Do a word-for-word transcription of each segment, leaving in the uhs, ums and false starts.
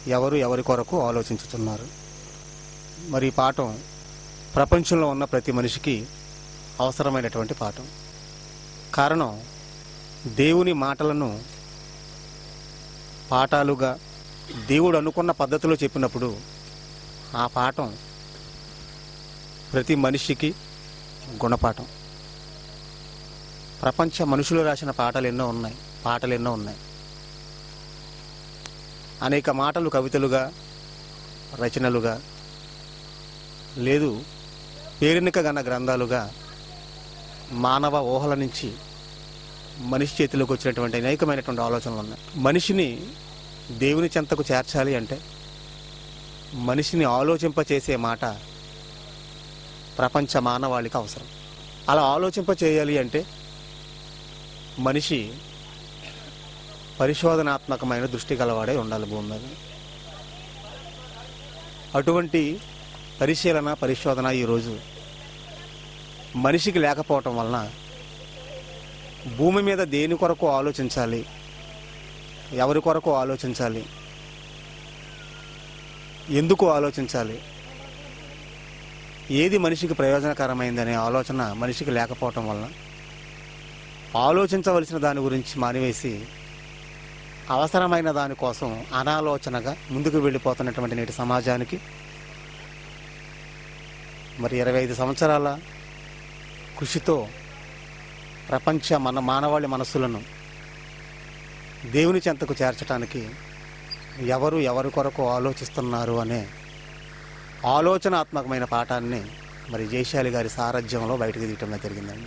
ఎవరు ఎవరి కొరకు ఆలోచించుతున్నారు. మరి ఈ పాఠం ప్రపంచంలో ఉన్న ప్రతి మనిషికి అవసరమైనటువంటి పాఠం. కారణం, దేవుని మాటలను పాఠాలుగా దేవుడు అనుకున్న పద్ధతిలో చెప్పినప్పుడు ఆ పాఠం ప్రతి మనిషికి గుణపాఠం. ప్రపంచ మనుషులు రాసిన పాటలు ఎన్నో ఉన్నాయి, పాటలు ఎన్నో ఉన్నాయి. అనేక మాటలు కవితలుగా, రచనలుగా, లేదు పేరెన్నిక గన్న గ్రంథాలుగా మానవ ఊహల నుంచి మనిషి చేతిలోకి వచ్చినటువంటి అనేకమైనటువంటి ఆలోచనలు ఉన్నాయి. మనిషిని దేవుని చెంతకు చేర్చాలి అంటే మనిషిని ఆలోచింపచేసే మాట ప్రపంచ మానవాళికి అవసరం. అలా ఆలోచింప చేయాలి అంటే మనిషి పరిశోధనాత్మకమైన దృష్టి గలవాడే ఉండాలి భూమి మీద. అటువంటి పరిశీలన, పరిశోధన ఈరోజు మనిషికి లేకపోవటం వలన భూమి మీద దేని కొరకు ఆలోచించాలి, ఎవరి కొరకు ఆలోచించాలి, ఎందుకు ఆలోచించాలి, ఏది మనిషికి ప్రయోజనకరమైందనే ఆలోచన మనిషికి లేకపోవటం వలన ఆలోచించవలసిన దాని గురించి మానివేసి అవసరమైన దానికోసం అనాలోచనగా ముందుకు వెళ్ళిపోతున్నటువంటి నేటి సమాజానికి మరి ఇరవై ఐదు సంవత్సరాల కృషితో ప్రపంచ మన మానవాళి మనస్సులను దేవుని చెంతకు చేర్చడానికి ఎవరు ఎవరి కొరకు ఆలోచిస్తున్నారు అనే ఆలోచనాత్మకమైన పాఠాన్ని మరి జయశాలి గారి సారథ్యంలో బయటకు తీయటం జరిగిందండి.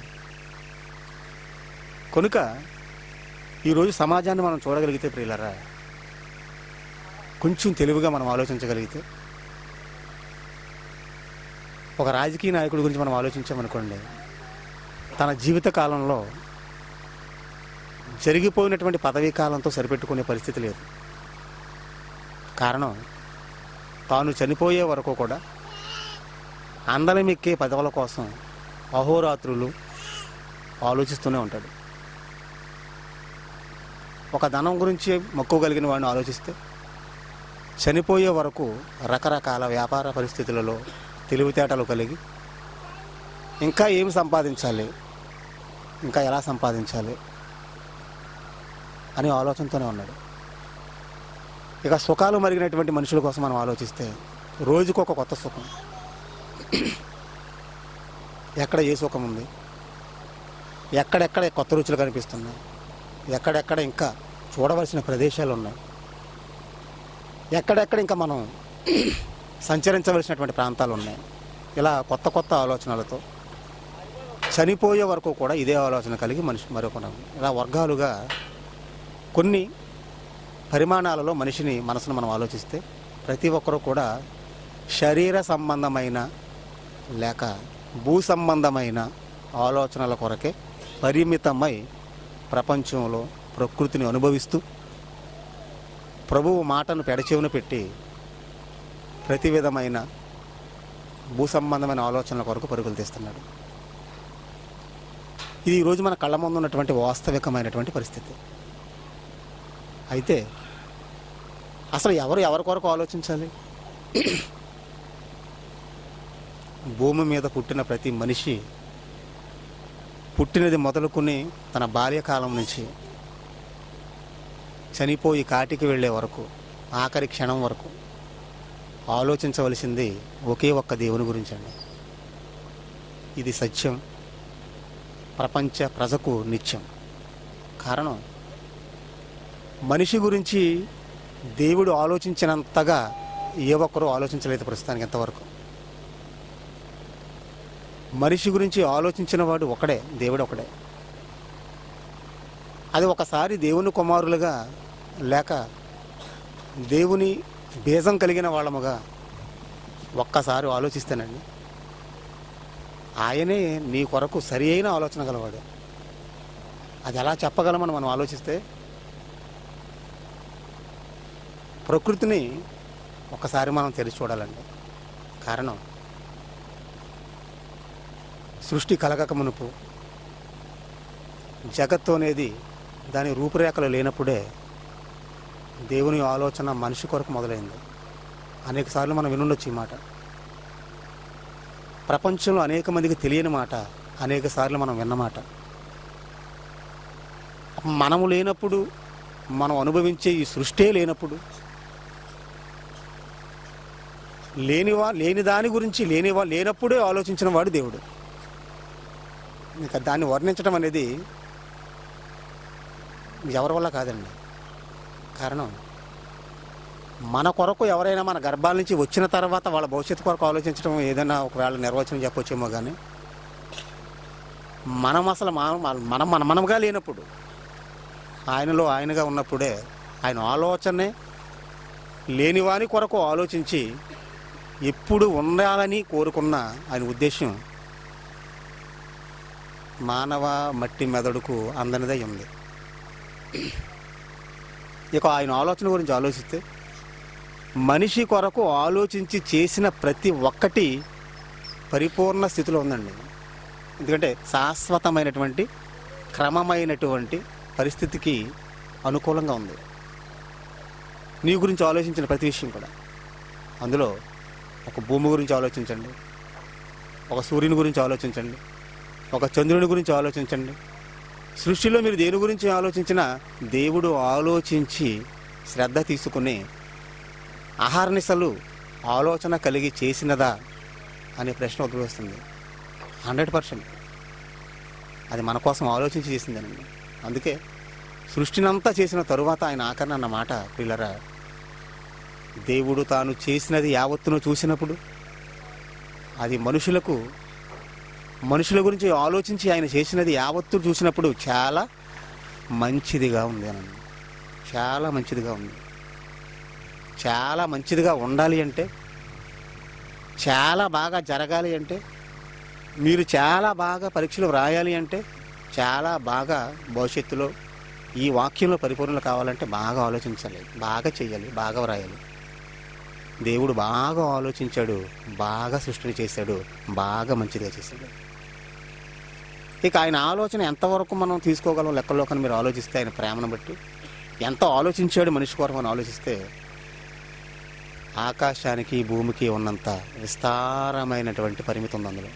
కనుక ఈరోజు సమాజాన్ని మనం చూడగలిగితే ప్రియులరా, కొంచెం తెలివిగా మనం ఆలోచించగలిగితే, ఒక రాజకీయ నాయకుడి గురించి మనం ఆలోచించామనుకోండి, తన జీవిత కాలంలో జరిగిపోయినటువంటి పదవీ కాలంతో సరిపెట్టుకునే పరిస్థితి లేదు. కారణం, తాను చనిపోయే వరకు కూడా అందలమెక్కే పదవుల కోసం అహోరాత్రులు ఆలోచిస్తూనే ఉంటాడు. ఒక ధనం గురించి మక్కువ కలిగిన వాడిని ఆలోచిస్తే చనిపోయే వరకు రకరకాల వ్యాపార పరిస్థితులలో తెలివితేటలు కలిగి ఇంకా ఏమి సంపాదించాలి, ఇంకా ఎలా సంపాదించాలి అని ఆలోచనతోనే ఉన్నాడు. ఇక సుఖాలు మరిగినటువంటి మనుషుల కోసం మనం ఆలోచిస్తే రోజుకు ఒక కొత్త సుఖం. ఎక్కడ ఏ సుఖం ఉంది, ఎక్కడెక్కడ కొత్త రుచులు కనిపిస్తున్నాయి, ఎక్కడెక్కడ ఇంకా చూడవలసిన ప్రదేశాలు ఉన్నాయి, ఎక్కడెక్కడ ఇంకా మనం సంచరించవలసినటువంటి ప్రాంతాలు ఉన్నాయి. ఇలా కొత్త కొత్త ఆలోచనలతో చనిపోయే వరకు కూడా ఇదే ఆలోచన కలిగి మనిషి మరొక ఇలా వర్గాలుగా కొన్ని పరిమాణాలలో మనిషిని మనసును మనం ఆలోచిస్తే ప్రతి ఒక్కరూ కూడా శరీర సంబంధమైన లేక భూ సంబంధమైన ఆలోచనల కొరకే పరిమితమై ప్రపంచంలో ప్రకృతిని అనుభవిస్తూ ప్రభువు మాటను పెడచెవున పెట్టి ప్రతి విధమైన భూ సంబంధమైన ఆలోచనల కొరకు పరుగులు తీస్తున్నాడు. ఇది ఈరోజు మన కళ్ళ ముందు ఉన్నటువంటి వాస్తవికమైనటువంటి పరిస్థితి. అయితే అసలు ఎవరు ఎవరి కొరకు ఆలోచించాలి? భూమి మీద పుట్టిన ప్రతి మనిషి పుట్టినది మొదలుకుని తన బాల్యకాలం నుంచి చనిపోయి కాటికి వెళ్ళే వరకు, ఆఖరి క్షణం వరకు ఆలోచించవలసింది ఒకే ఒక్క దేవుని గురించి అండి. ఇది సత్యం, ప్రపంచ ప్రజకు నిత్యం. కారణం, మనిషి గురించి దేవుడు ఆలోచించినంతగా ఏ ఒక్కరూ ఆలోచించలేదు ప్రస్తుతానికి ఎంతవరకు. మనిషి గురించి ఆలోచించిన వాడు ఒకడే, దేవుడు ఒకడే. అది ఒకసారి దేవుని కుమారులుగా లేక దేవుని బీజం కలిగిన వాళ్ళముగా ఒక్కసారి ఆలోచిస్తేనండి, ఆయనే నీ కొరకు సరి అయిన ఆలోచన గలవాడు. అది ఎలా చెప్పగలమని మనం ఆలోచిస్తే, ప్రకృతిని ఒకసారి మనం తెరిచి చూడాలండి. కారణం, సృష్టి కలగక మునుపు జగత్తు అనేది దాని రూపురేఖలు లేనప్పుడే దేవుని ఆలోచన మనిషి కొరకు మొదలైంది. అనేక సార్లు మనం వినుండొచ్చు ఈ మాట. ప్రపంచంలో అనేక మందికి తెలియని మాట, అనేక సార్లు మనం విన్నమాట. మనము లేనప్పుడు, మనం అనుభవించే ఈ సృష్టే లేనప్పుడు, లేనివా లేని దాని గురించి లేనివా లేనప్పుడే ఆలోచించిన వాడు దేవుడు. ఇంకా దాన్ని వర్ణించడం అనేది ఎవరి వల్ల కాదండి. కారణం, మన కొరకు ఎవరైనా మన గర్భాల నుంచి వచ్చిన తర్వాత వాళ్ళ భవిష్యత్తు కొరకు ఆలోచించడం ఏదైనా ఒకవేళ నిర్వచనం చెప్పొచ్చేమో, కానీ మనం అసలు మనం మనం మన మనముగా లేనప్పుడు, ఆయనలో ఆయనగా ఉన్నప్పుడే ఆయన ఆలోచనే లేనివాని కొరకు ఆలోచించి ఎప్పుడు ఉండాలని కోరుకున్న ఆయన ఉద్దేశం మానవ మట్టి మెదడుకు అందనిదై ఉంది. ఇక ఆయన ఆలోచన గురించి ఆలోచిస్తే, మనిషి కొరకు ఆలోచించి చేసిన ప్రతి ఒక్కటి పరిపూర్ణ స్థితిలో ఉందండి. ఎందుకంటే శాశ్వతమైనటువంటి క్రమమైనటువంటి పరిస్థితికి అనుకూలంగా ఉంది. నీ గురించి ఆలోచించిన ప్రతి విషయం కూడా. అందులో ఒక భూమి గురించి ఆలోచించండి, ఒక సూర్యుని గురించి ఆలోచించండి, ఒక చంద్రుని గురించి ఆలోచించండి. సృష్టిలో మీరు దేని గురించి ఆలోచించినా దేవుడు ఆలోచించి శ్రద్ధ తీసుకుని అహర్నిశలు ఆలోచన కలిగి చేసినదా అనే ప్రశ్న ఉద్భవిస్తుంది. హండ్రెడ్ పర్సెంట్ అది మన కోసం ఆలోచించి చేసిందేనండి. అందుకే సృష్టినంతా చేసిన తరువాత ఆయన ఆఖరణ అన్న మాట, పిల్లరా, దేవుడు తాను చేసినది యావత్తును చూసినప్పుడు అది మనుషులకు మనుషుల గురించి ఆలోచించి ఆయన చేసినది యావత్తు చూసినప్పుడు చాలా మంచిదిగా ఉంది అనండి. చాలా మంచిదిగా ఉంది. చాలా మంచిదిగా ఉండాలి అంటే, చాలా బాగా జరగాలి అంటే, మీరు చాలా బాగా పరీక్షలు వ్రాయాలి అంటే, చాలా బాగా భవిష్యత్తులో ఈ వాక్యంలో పరిపూర్ణలు కావాలంటే బాగా ఆలోచించాలి, బాగా చెయ్యాలి, బాగా వ్రాయాలి. దేవుడు బాగా ఆలోచించాడు, బాగా సృష్టిని చేశాడు, బాగా మంచిగా చేశాడు. ఇక ఆయన ఆలోచన ఎంతవరకు మనం తీసుకోగలం లెక్కల్లోకని మీరు ఆలోచిస్తే, ఆయన ప్రేమను బట్టి ఎంత ఆలోచించాడు మనిషి కొరకు అని ఆలోచిస్తే, ఆకాశానికి భూమికి ఉన్నంత విస్తారమైనటువంటి పరిమితి ఉంది అందులో.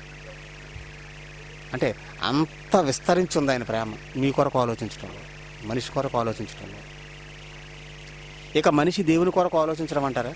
అంటే అంత విస్తరించి ఉంది ఆయన ప్రేమ మీ కొరకు ఆలోచించడంలో, మనిషి కొరకు ఆలోచించడంలో. ఇక మనిషి దేవుని కొరకు ఆలోచించడం అంటారా?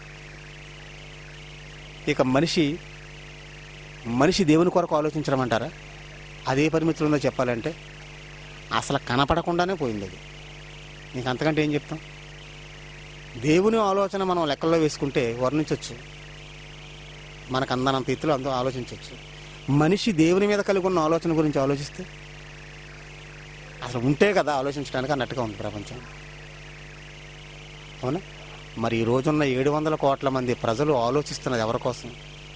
ఇక మనిషి మనిషి దేవుని కొరకు ఆలోచించడం అంటారా? అదే పరిమితులు ఉందో చెప్పాలంటే అసలు కనపడకుండానే పోయింది అది. నీకు అంతకంటే ఏం చెప్తాం? దేవుని ఆలోచన మనం లెక్కల్లో వేసుకుంటే వర్ణించవచ్చు, మనకు అందనంత ఎత్తులో అంతా ఆలోచించవచ్చు. మనిషి దేవుని మీద కలిగి ఉన్న ఆలోచన గురించి ఆలోచిస్తే అసలు ఉంటే కదా ఆలోచించడానికి అన్నట్టుగా ఉంది ప్రపంచం. అవునా? మరి ఈ రోజున్న ఏడు వందల కోట్ల మంది ప్రజలు ఆలోచిస్తున్నది ఎవరి కోసం?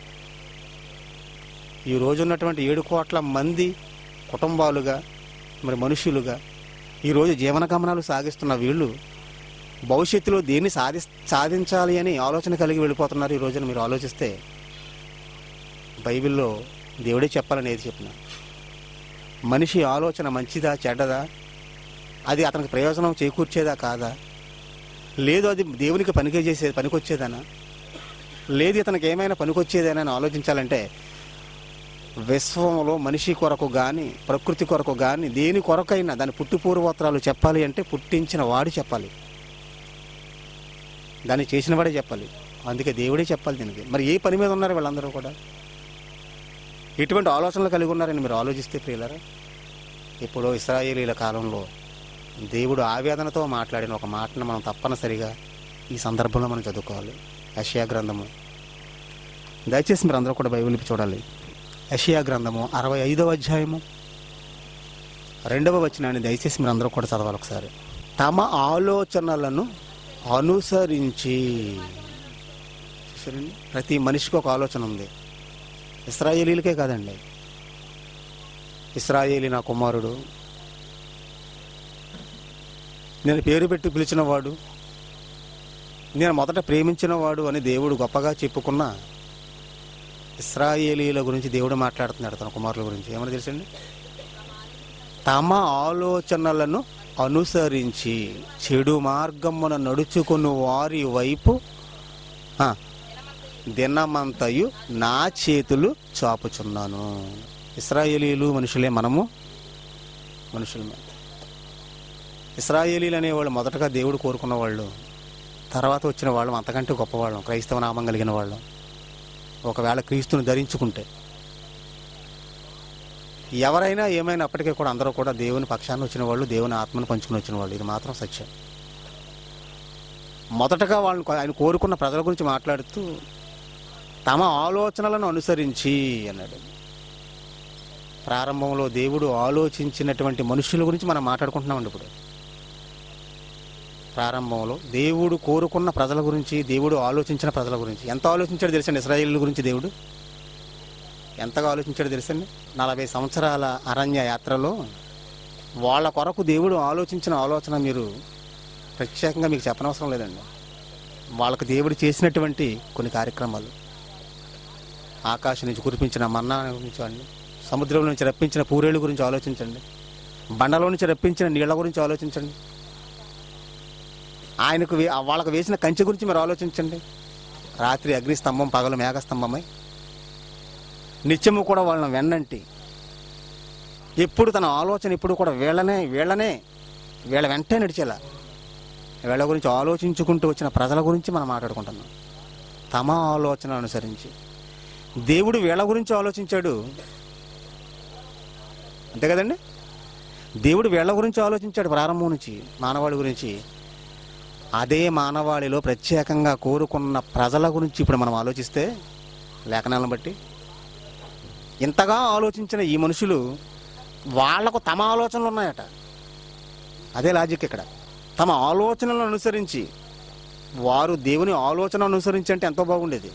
ఈ రోజున్నటువంటి ఏడు కోట్ల మంది కుటుంబాలుగా, మరి మనుషులుగా ఈరోజు జీవన గమనాలు సాగిస్తున్న వీళ్ళు భవిష్యత్తులో దేన్ని సాధి సాధించాలి అని ఆలోచన కలిగి వెళ్ళిపోతున్నారు. ఈ రోజున మీరు ఆలోచిస్తే బైబిల్లో దేవుడే చెప్పాలని ఏది చెప్పినా, మనిషి ఆలోచన మంచిదా చెడ్డదా, అది అతనికి ప్రయోజనం చేకూర్చేదా కాదా, లేదు అది దేవునికి పనికి చేసేది పనికొచ్చేదనా, లేదు ఇతనికి ఏమైనా పనికొచ్చేదేనా అని ఆలోచించాలంటే విశ్వంలో మనిషి కొరకు కానీ ప్రకృతి కొరకు కానీ దేని కొరకైనా దాని పుట్టి పూర్వోత్తరాలు చెప్పాలి అంటే పుట్టించిన వాడు చెప్పాలి, దాన్ని చేసిన వాడే చెప్పాలి. అందుకే దేవుడే చెప్పాలి దీనికి. మరి ఏ పని మీద ఉన్నారు వీళ్ళందరూ కూడా? ఎటువంటి ఆలోచనలు కలిగి ఉన్నారని మీరు ఆలోచిస్తే ప్రియులారా, ఇప్పుడు ఇశ్రాయేలీల కాలంలో దేవుడు ఆవేదనతో మాట్లాడిన ఒక మాటను మనం తప్పనిసరిగా ఈ సందర్భంలో మనం చదువుకోవాలి. యెషయా గ్రంథము, దయచేసి మీరు అందరూ కూడా బైబిల్ చూడాలి. యెషయా గ్రంథము అరవై ఐదవ అధ్యాయము రెండవ వచనాన్ని దయచేసి మీరు అందరూ కూడా చదవాలి ఒకసారి. తమ ఆలోచనలను అనుసరించి. చూసారండి, ప్రతి మనిషికి ఒక ఆలోచన ఉంది. ఇశ్రాయేలీలకే కాదండి, ఇశ్రాయేలీ నా కుమారుడు, నేను పేరు పెట్టి పిలిచిన వాడు, నేను మొదట ప్రేమించిన వాడు అని దేవుడు గొప్పగా చెప్పుకున్న ఇశ్రాయేలీల గురించి దేవుడు మాట్లాడుతున్నాడు తన కుమారుల గురించి. ఏమని తెలుసండి? తమ ఆలోచనలను అనుసరించి చెడు మార్గమున నడుచుకుని వారి వైపు ఆ, దినమంతయు నా చేతులు చాపుచున్నాను. ఇశ్రాయేలీలు మనుషులే, మనము మనుషులమే. ఇశ్రాయేలీలు అనేవాళ్ళు మొదటగా దేవుడు కోరుకున్న వాళ్ళు, తర్వాత వచ్చిన వాళ్ళం అంతకంటే గొప్పవాళ్ళం, క్రైస్తవ నామం కలిగిన వాళ్ళం. ఒకవేళ క్రీస్తుని ధరించుకుంటే ఎవరైనా ఏమైనా అప్పటికే కూడా అందరూ కూడా దేవుని పక్షాన్ని వచ్చిన వాళ్ళు, దేవుని ఆత్మను పంచుకుని వచ్చిన వాళ్ళు. ఇది మాత్రం సత్యం. మొదటగా వాళ్ళని ఆయన కోరుకున్న ప్రజల గురించి మాట్లాడుతూ తమ ఆలోచనలను అనుసరించి అన్నాడు. ప్రారంభంలో దేవుడు ఆలోచించినటువంటి మనుషుల గురించి మనం మాట్లాడుకుంటున్నామండి. ఇప్పుడు ప్రారంభంలో దేవుడు కోరుకున్న ప్రజల గురించి, దేవుడు ఆలోచించిన ప్రజల గురించి ఎంత ఆలోచించాడు తెలుసండి. ఇశ్రాయేలు గురించి దేవుడు ఎంతగా ఆలోచించాడో తెలుసండి. నలభై సంవత్సరాల అరణ్య యాత్రలో వాళ్ళ కొరకు దేవుడు ఆలోచించిన ఆలోచన మీరు ప్రత్యేకంగా మీకు చెప్పనవసరం లేదండి. వాళ్ళకు దేవుడు చేసినటువంటి కొన్ని కార్యక్రమాలు, ఆకాశం నుంచి కురిపించిన మన్నా గురించి, సముద్రం నుంచి రప్పించిన పూరేళ్ళ గురించి ఆలోచించండి, బండలో నుంచి రప్పించిన నీళ్ల గురించి ఆలోచించండి, ఆయనకు వాళ్ళకు వేసిన కంచె గురించి మీరు ఆలోచించండి. రాత్రి అగ్నిస్తంభం, పగలు మేఘస్తంభమై నిత్యము కూడా వాళ్ళని వెన్నంటి ఎప్పుడు తన ఆలోచన ఎప్పుడు కూడా వీళ్ళనే వీళ్ళనే వీళ్ళ వెంటే నడిచేలా వీళ్ళ గురించి ఆలోచించుకుంటూ వచ్చిన ప్రజల గురించి మనం మాట్లాడుకుంటున్నాం. తమ ఆలోచన అనుసరించి దేవుడు వీళ్ళ గురించి ఆలోచించాడు, అంతే కదండి. దేవుడు వీళ్ళ గురించి ఆలోచించాడు ప్రారంభం నుంచి, మానవాళి గురించి. అదే మానవాళిలో ప్రత్యేకంగా కోరుకున్న ప్రజల గురించి ఇప్పుడు మనం ఆలోచిస్తే లేఖనాలను బట్టి ఇంతగా ఆలోచించిన ఈ మనుషులు వాళ్లకు తమ ఆలోచనలు ఉన్నాయట. అదే లాజిక్ ఇక్కడ. తమ ఆలోచనలను అనుసరించి వారు దేవుని ఆలోచన అనుసరించి అంటే ఎంతో బాగుండేది.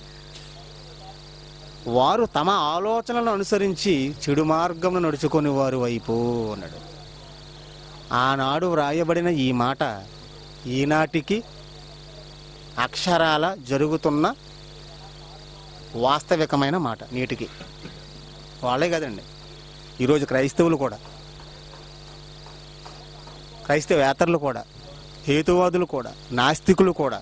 వారు తమ ఆలోచనలను అనుసరించి చెడు మార్గంలో నడుచుకొని వారు వైపు అన్నాడు. ఆనాడు వ్రాయబడిన ఈ మాట ఈనాటికి అక్షరాల జరుగుతున్న వాస్తవికమైన మాట. నీటికి వాళ్ళే కదండి, ఈరోజు క్రైస్తవులు కూడా, క్రైస్తవేతరులు కూడా, హేతువాదులు కూడా, నాస్తికులు కూడా,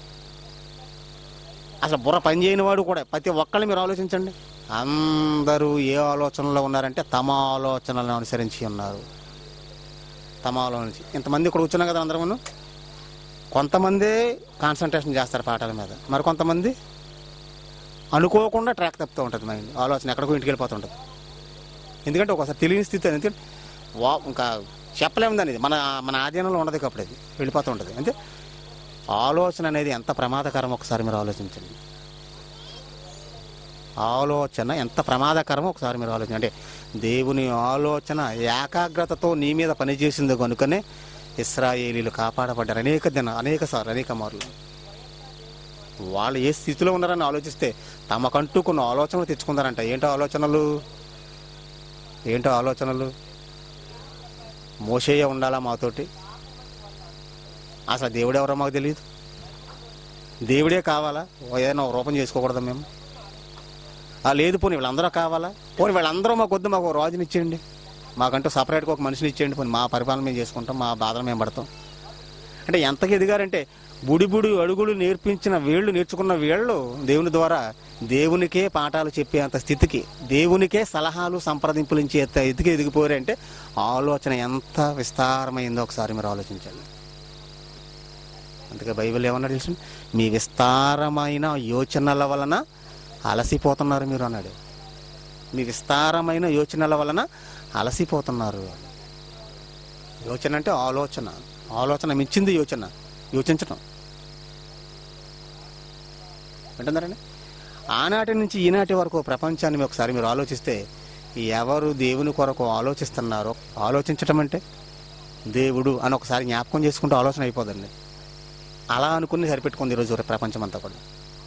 అసలు బుర్ర పనిచేయని వాడు కూడా, ప్రతి ఒక్కళ్ళు మీరు ఆలోచించండి. అందరూ ఏ ఆలోచనలో ఉన్నారంటే తమ ఆలోచనలను అనుసరించి ఉన్నారు. తమ ఆలోచన. ఇంతమంది ఇక్కడ కూర్చున్నాం కదా అందరూ. కొంతమందే కాన్సన్ట్రేషన్ చేస్తారు పాఠాల మీద, మరి కొంతమంది అనుకోకుండా ట్రాక్ తప్పుతూ ఉంటుంది మైండ్, ఆలోచన ఎక్కడికో ఇంటికి వెళ్ళిపోతుంటుంది. ఎందుకంటే ఒకసారి తెలియని స్థితి, ఎందుకంటే వా ఇంకా చెప్పలేము దాన్ని, మన మన ఆధీనంలో ఉండదు కాబట్టి అది వెళ్ళిపోతూ ఉంటుంది. అంటే ఆలోచన అనేది ఎంత ప్రమాదకరం ఒకసారి మీరు ఆలోచించండి. ఆలోచన ఎంత ప్రమాదకరమో ఒకసారి మీరు ఆలోచన. అంటే దేవుని ఆలోచన ఏకాగ్రతతో నీ మీద పనిచేసింది కనుకనే ఇశ్రాయేలీలు కాపాడబడ్డారు అనేక దిన అనేక సార్లు అనేక మార్లు. వాళ్ళు ఏ స్థితిలో ఉన్నారని ఆలోచిస్తే తమకంటూ కొన్ని ఆలోచనలు తెచ్చుకున్నారంట. ఏంటో ఆలోచనలు ఏంటో ఆలోచనలు మోషేయ ఉండాలా మాతోటి, అసలు దేవుడు ఎవరో మాకు తెలియదు, దేవుడే కావాలా, ఏదైనా రూపం చేసుకోకూడదు మేము, లేదు పోనీ వీళ్ళందరూ కావాలా, పోనీ వీళ్ళందరూ మాకు వద్దు, మాకు రాజుని ఇచ్చేయండి, మాకంటూ సపరేట్గా ఒక మనిషిని ఇచ్చేయండి, పోనీ మా పరిపాలన మేము చేసుకుంటాం, మా బాధలు మేము పడతాం. అంటే ఎంతగా ఎదిగారంటే బుడి బుడి అడుగులు నేర్పించిన వీళ్ళు, నేర్చుకున్న వీళ్ళు దేవుని ద్వారా దేవునికే పాఠాలు చెప్పేంత స్థితికి, దేవునికే సలహాలు సంప్రదింపులించే స్థితికి ఎదిగిపోయారంటే ఆలోచన ఎంత విస్తారమైందో ఒకసారి మీరు ఆలోచించండి. అందుకే బైబిల్ ఏమన్నా తెలుసు, మీ విస్తారమైన యోచనల వలన అలసిపోతున్నారు మీరు అన్నాడు. మీ విస్తారమైన యోచనల వలన అలసిపోతున్నారు. యోచన అంటే ఆలోచన, ఆలోచన మించింది యోచన, యోచించటం. వింటున్నారండి? ఆనాటి నుంచి ఈనాటి వరకు ప్రపంచాన్ని ఒకసారి మీరు ఆలోచిస్తే ఎవరు దేవుని కొరకు ఆలోచిస్తున్నారో, ఆలోచించటం అంటే దేవుడు అని ఒకసారి జ్ఞాపకం చేసుకుంటూ ఆలోచన అయిపోదండి. అలా అనుకుని సరిపెట్టుకుంది ఈరోజు ప్రపంచం అంతా కూడా.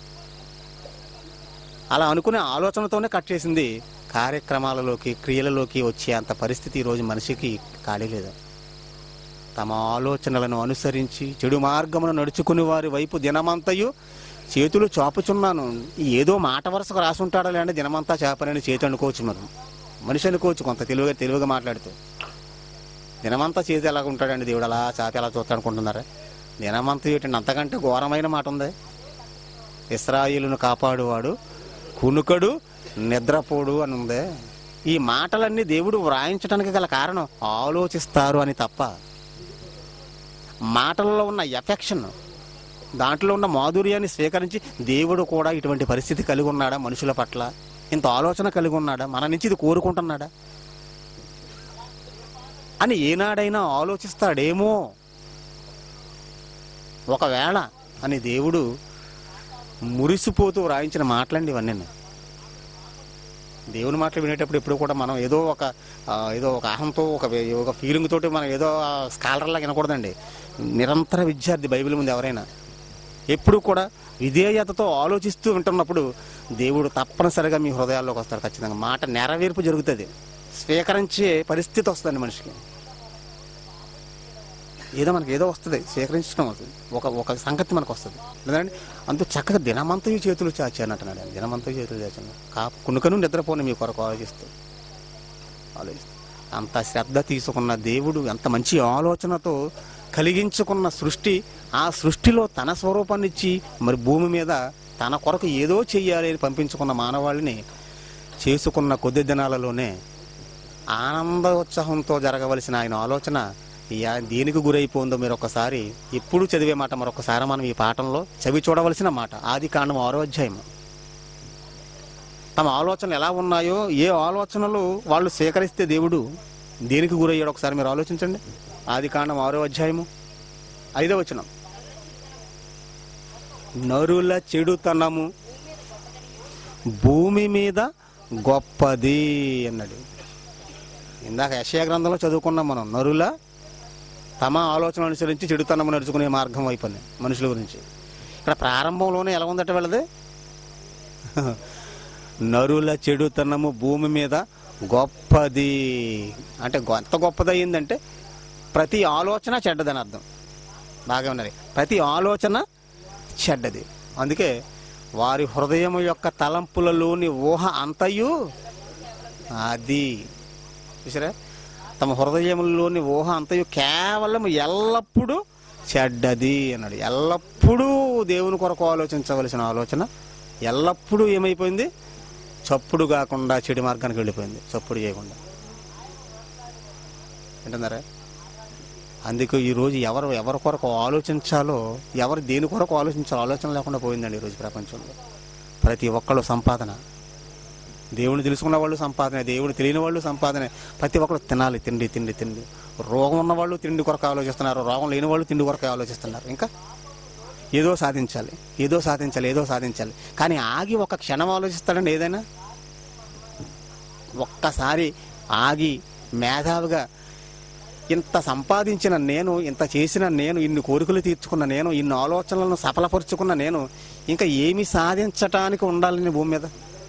అలా అనుకునే ఆలోచనతోనే కట్ చేసింది. కార్యక్రమాలలోకి, క్రియలలోకి వచ్చే అంత పరిస్థితి ఈరోజు మనిషికి ఖాళీ లేదు. తమ ఆలోచనలను అనుసరించి చెడు మార్గమును నడుచుకుని వారి వైపు దినమంతయు చేతులు చాపుచున్నాను. ఏదో మాట వరుసకు రాసి ఉంటాడో లేదంటే దినమంతా చేపనని చేతి అనుకోవచ్చు, మనం మనిషి అనుకోవచ్చు కొంత తెలివిగా తెలివిగా మాట్లాడుతూ. దినమంతా చేతి ఎలాగ ఉంటాడండి దేవుడు, అలా చాపి ఎలా చూస్తాడు అనుకుంటున్నారా? దినమంతా ఏంటండి, అంతకంటే ఘోరమైన మాట ఉంది. ఇశ్రాయేలును కాపాడువాడు కునుకడు నిద్రపోడు అని ఉంది. ఈ మాటలన్నీ దేవుడు వ్రాయించడానికి గల కారణం ఆలోచిస్తారు అని తప్ప, మాటలలో ఉన్న ఎఫెక్షన్, దాంట్లో ఉన్న మాధుర్యాన్ని స్వీకరించి దేవుడు కూడా ఇటువంటి పరిస్థితి కలిగి ఉన్నాడా? మనుషుల పట్ల ఇంత ఆలోచన కలిగి ఉన్నాడా? మన నుంచి ఇది కోరుకుంటున్నాడా అని ఏనాడైనా ఆలోచిస్తాడేమో ఒకవేళ అని దేవుడు మురిసిపోతూ వ్రాయించిన మాటలండి ఇవన్నీ. దేవుని మాటలు వినేటప్పుడు ఎప్పుడు కూడా మనం ఏదో ఒక ఏదో ఒక అహంతో ఒక ఒక ఫీలింగ్ తోటి మనం ఏదో స్కాలర్లా వినకూడదండి. నిరంతర విద్యార్థి బైబిల్ ముందు ఎవరైనా ఎప్పుడు కూడా విధేయతతో ఆలోచిస్తూ వింటున్నప్పుడు దేవుడు తప్పనిసరిగా మీ హృదయాల్లోకి వస్తాడు. ఖచ్చితంగా మాట నెరవేర్పు జరుగుతుంది, స్వీకరించే పరిస్థితి వస్తుంది మనిషికి. ఏదో మనకి ఏదో వస్తుంది, స్వీకరించడం వస్తుంది, ఒక ఒక సంగతి మనకు వస్తుంది. లేదండి అంత చక్కగా దినమంతయు చేతులు చాచాను అంటున్నాడు. దినమంతయు చేతులు చాచాను కా కునుకను నిద్రపోని మీ కొరకు ఆలోచిస్తూ ఆలోచిస్తూ అంత శ్రద్ధ తీసుకున్న దేవుడు, ఎంత మంచి ఆలోచనతో కలిగించుకున్న సృష్టి, ఆ సృష్టిలో తన స్వరూపాన్ని ఇచ్చి మరి భూమి మీద తన కొరకు ఏదో చెయ్యాలి అని పంపించుకున్న మానవాళిని చేసుకున్న కొద్ది దినాలలోనే ఆనందోత్సాహంతో జరగవలసిన ఆయన ఆలోచన దేనికి గురైపోయిందో మీరు ఒకసారి ఎప్పుడు చదివే మాట మరొకసారి మనం ఈ పాఠంలో చవి చూడవలసిన మాట. ఆది కాండం ఆరో అధ్యాయం. తమ ఆలోచనలు ఎలా ఉన్నాయో, ఏ ఆలోచనలు వాళ్ళు స్వీకరిస్తే దేవుడు దేనికి గురయ్యాడు ఒకసారి మీరు ఆలోచించండి. ఆది కాండం ఆరో అధ్యాయము ఐదో వచనం. నరుల చెడుతనము భూమి మీద గొప్పది అన్నాడు. ఇందాక యెషయా గ్రంథంలో చదువుకున్నాం మనం. నరుల తమ ఆలోచన అనుసరించి చెడుతనము నడుచుకునే మార్గం వైపునే మనుషుల గురించి. ఇక్కడ ప్రారంభంలోనే ఎలా ఉందట వెళ్ళదు, నరుల చెడుతనము భూమి మీద గొప్పది అంటే ఎంత గొప్పది అయిందంటే ప్రతి ఆలోచన చెడ్డదని అర్థం. బాగా ఉన్నది, ప్రతి ఆలోచన చెడ్డది. అందుకే వారి హృదయం యొక్క తలంపులలోని ఊహ అంతయు అది చూసారా, తమ హృదయంలోని ఊహ అంతయు కేవలం ఎల్లప్పుడూ చెడ్డది అన్నాడు. ఎల్లప్పుడూ దేవుని కొరకు ఆలోచించవలసిన ఆలోచన ఎల్లప్పుడూ ఏమైపోయింది, చప్పుడు కాకుండా చెడు మార్గానికి వెళ్ళిపోయింది, చప్పుడు చేయకుండా. వింటున్నారా? అందుకే ఈరోజు ఎవరు ఎవరి కొరకు ఆలోచించాలో, ఎవరు దేని కొరకు ఆలోచించాలో ఆలోచన లేకుండా పోయిందండి ఈరోజు ప్రపంచంలో. ప్రతి ఒక్కళ్ళు సంపాదన, దేవుని తెలుసుకున్న వాళ్ళు సంపాదనే, దేవుని తెలియని వాళ్ళు సంపాదనే. ప్రతి ఒక్కరు తినాలి, తిండి తిండి తిండి. రోగం ఉన్న వాళ్ళు తిండి కొరకు ఆలోచిస్తున్నారు, రోగం లేని వాళ్ళు తిండి కొరకు ఆలోచిస్తున్నారు. ఇంకా ఏదో సాధించాలి, ఏదో సాధించాలి, ఏదో సాధించాలి. కానీ ఆగి ఒక క్షణం ఆలోచిస్తాడండి ఏదైనా? ఒక్కసారి ఆగి మేధావిగా ఇంత సంపాదించిన నేను, ఇంత చేసిన నేను, ఇన్ని కోరికలు తీర్చుకున్న నేను, ఇన్ని ఆలోచనలను సఫలపరుచుకున్న నేను ఇంకా ఏమి సాధించటానికి ఉండాలని భూమి మీద?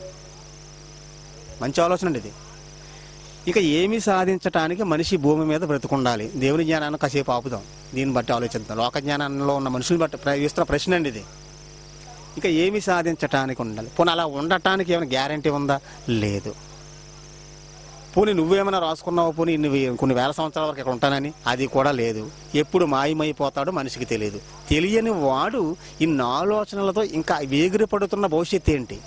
మంచి ఆలోచన అండి ఇది. ఇక ఏమి సాధించటానికి మనిషి భూమి మీద బ్రతుకుండాలి? దేవుని జ్ఞానాన్ని కాసేపు ఆపుదాం, దీన్ని బట్టి ఆలోచిద్దాం. లోక జ్ఞానంలో ఉన్న మనుషులు బట్టి వేస్తున్న ప్రశ్న అండి ఇది. ఇక ఏమి సాధించటానికి ఉండాలి? పోనీ అలా ఉండటానికి ఏమైనా గ్యారంటీ ఉందా? లేదు. పోనీ నువ్వేమైనా రాసుకున్నావు, పోనీ ఇన్ని కొన్ని వేల సంవత్సరాల వరకు ఇక్కడ ఉంటానని? అది కూడా లేదు. ఎప్పుడు మాయమైపోతాడో మనిషికి తెలియదు. తెలియని వాడు ఇన్ని ఆలోచనలతో ఇంకా వేగిరి పడుతున్న భవిష్యత్తు ఏంటి?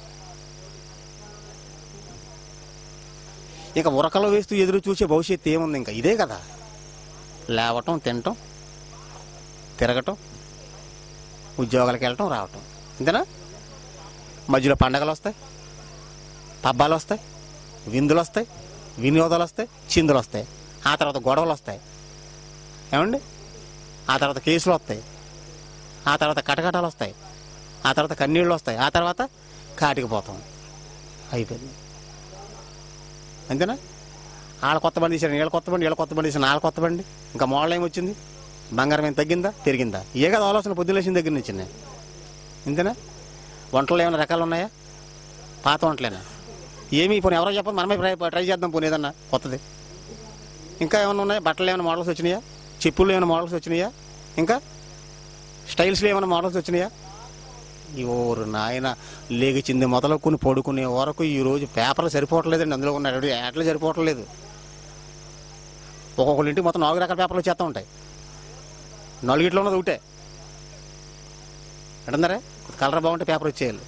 ఇంకా ఉరకలు వేస్తూ ఎదురు చూసే భవిష్యత్తు ఏముంది? ఇంకా ఇదే కదా, లేవటం, తినటం, తిరగటం, ఉద్యోగాలకు వెళ్ళటం, రావటం, ఇంతేనా? మధ్యలో పండగలు వస్తాయి, పబ్బాలు వస్తాయి, విందులు వస్తాయి, వినోదాలు వస్తాయి, చిందులు వస్తాయి, ఆ తర్వాత గొడవలు వస్తాయి, ఏమండి? ఆ తర్వాత కేసులు వస్తాయి, ఆ తర్వాత కటకటాలు వస్తాయి, ఆ తర్వాత కన్నీళ్ళు వస్తాయి, ఆ తర్వాత కాటికి పోతాం. అయిపోయింది, అంతేనా? వాళ్ళ కొత్త బండి తీసారు, వీళ్ళ కొత్త బండి, వీళ్ళ కొత్త బండి తీసారు, వాళ్ళ కొత్త బండి. ఇంకా మోడల్ ఏమి వచ్చింది? బంగారం ఏం తగ్గిందా, పెరిగిందా? ఏ కదా ఆలోచన పొద్దులేసిన దగ్గర నుంచి. ఇంతేనా? వంటలు ఏమైనా రకాలు ఉన్నాయా? పాత వంటలేనా? ఏమి పోనీ ఎవరో చెప్పండి, మనమే ట్రై ట్రై చేద్దాం పోనీ ఏదన్నా కొత్తది. ఇంకా ఏమైనా ఉన్నాయా? బట్టలు ఏమైనా మోడల్స్ వచ్చినాయా? చెప్పులు ఏమైనా మోడల్స్ వచ్చినాయా? ఇంకా స్టైల్స్లో ఏమైనా మోడల్స్ వచ్చినాయా? ఓరు నాయన, లేగిచింది మొదలుకొని పడుకునే వరకు ఈరోజు పేపర్లు సరిపోవట్లేదండి. అందులో ఉన్న యాడ్లు సరిపోవట్లేదు. ఒక్కొక్కరి ఇంటికి మొత్తం నాలుగు రకాల పేపర్లు వచ్చేస్తూ ఉంటాయి. నాలుగిట్లో ఉన్నది ఒకటే అంటున్నారా, కలర్ బాగుంటే పేపర్ వచ్చేయాలి.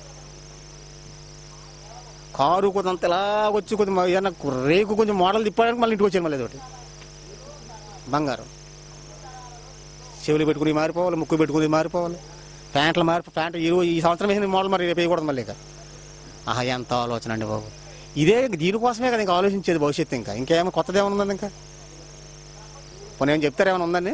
కారు కొంత ఇలా వచ్చి కొంచెం ఏదైనా రేకు కొంచెం మోడల్ తిప్పడానికి మళ్ళీ ఇంటికి వచ్చేది మళ్ళీ ఒకటి బంగారం. చెవులు పెట్టుకుని మారిపోవాలి, ముక్కు పెట్టుకుని మారిపోవాలి, ప్యాంట్లు మారి ప్యాంట్ ఈ ఈ సంవత్సరం వేసిన మోడల్ మరి రేపు వేయకూడదు మళ్ళీ. ఇక ఆహా ఎంత ఆలోచన అండి బాబు. ఇదే దీనికోసమే కదా ఇంకా ఆలోచించేది భవిష్యత్తు. ఇంకా ఇంకేమైనా కొత్తది ఏమైనా ఉందండి? ఇంకా పోనీ ఏమైనా చెప్తారు ఏమైనా ఉందండి?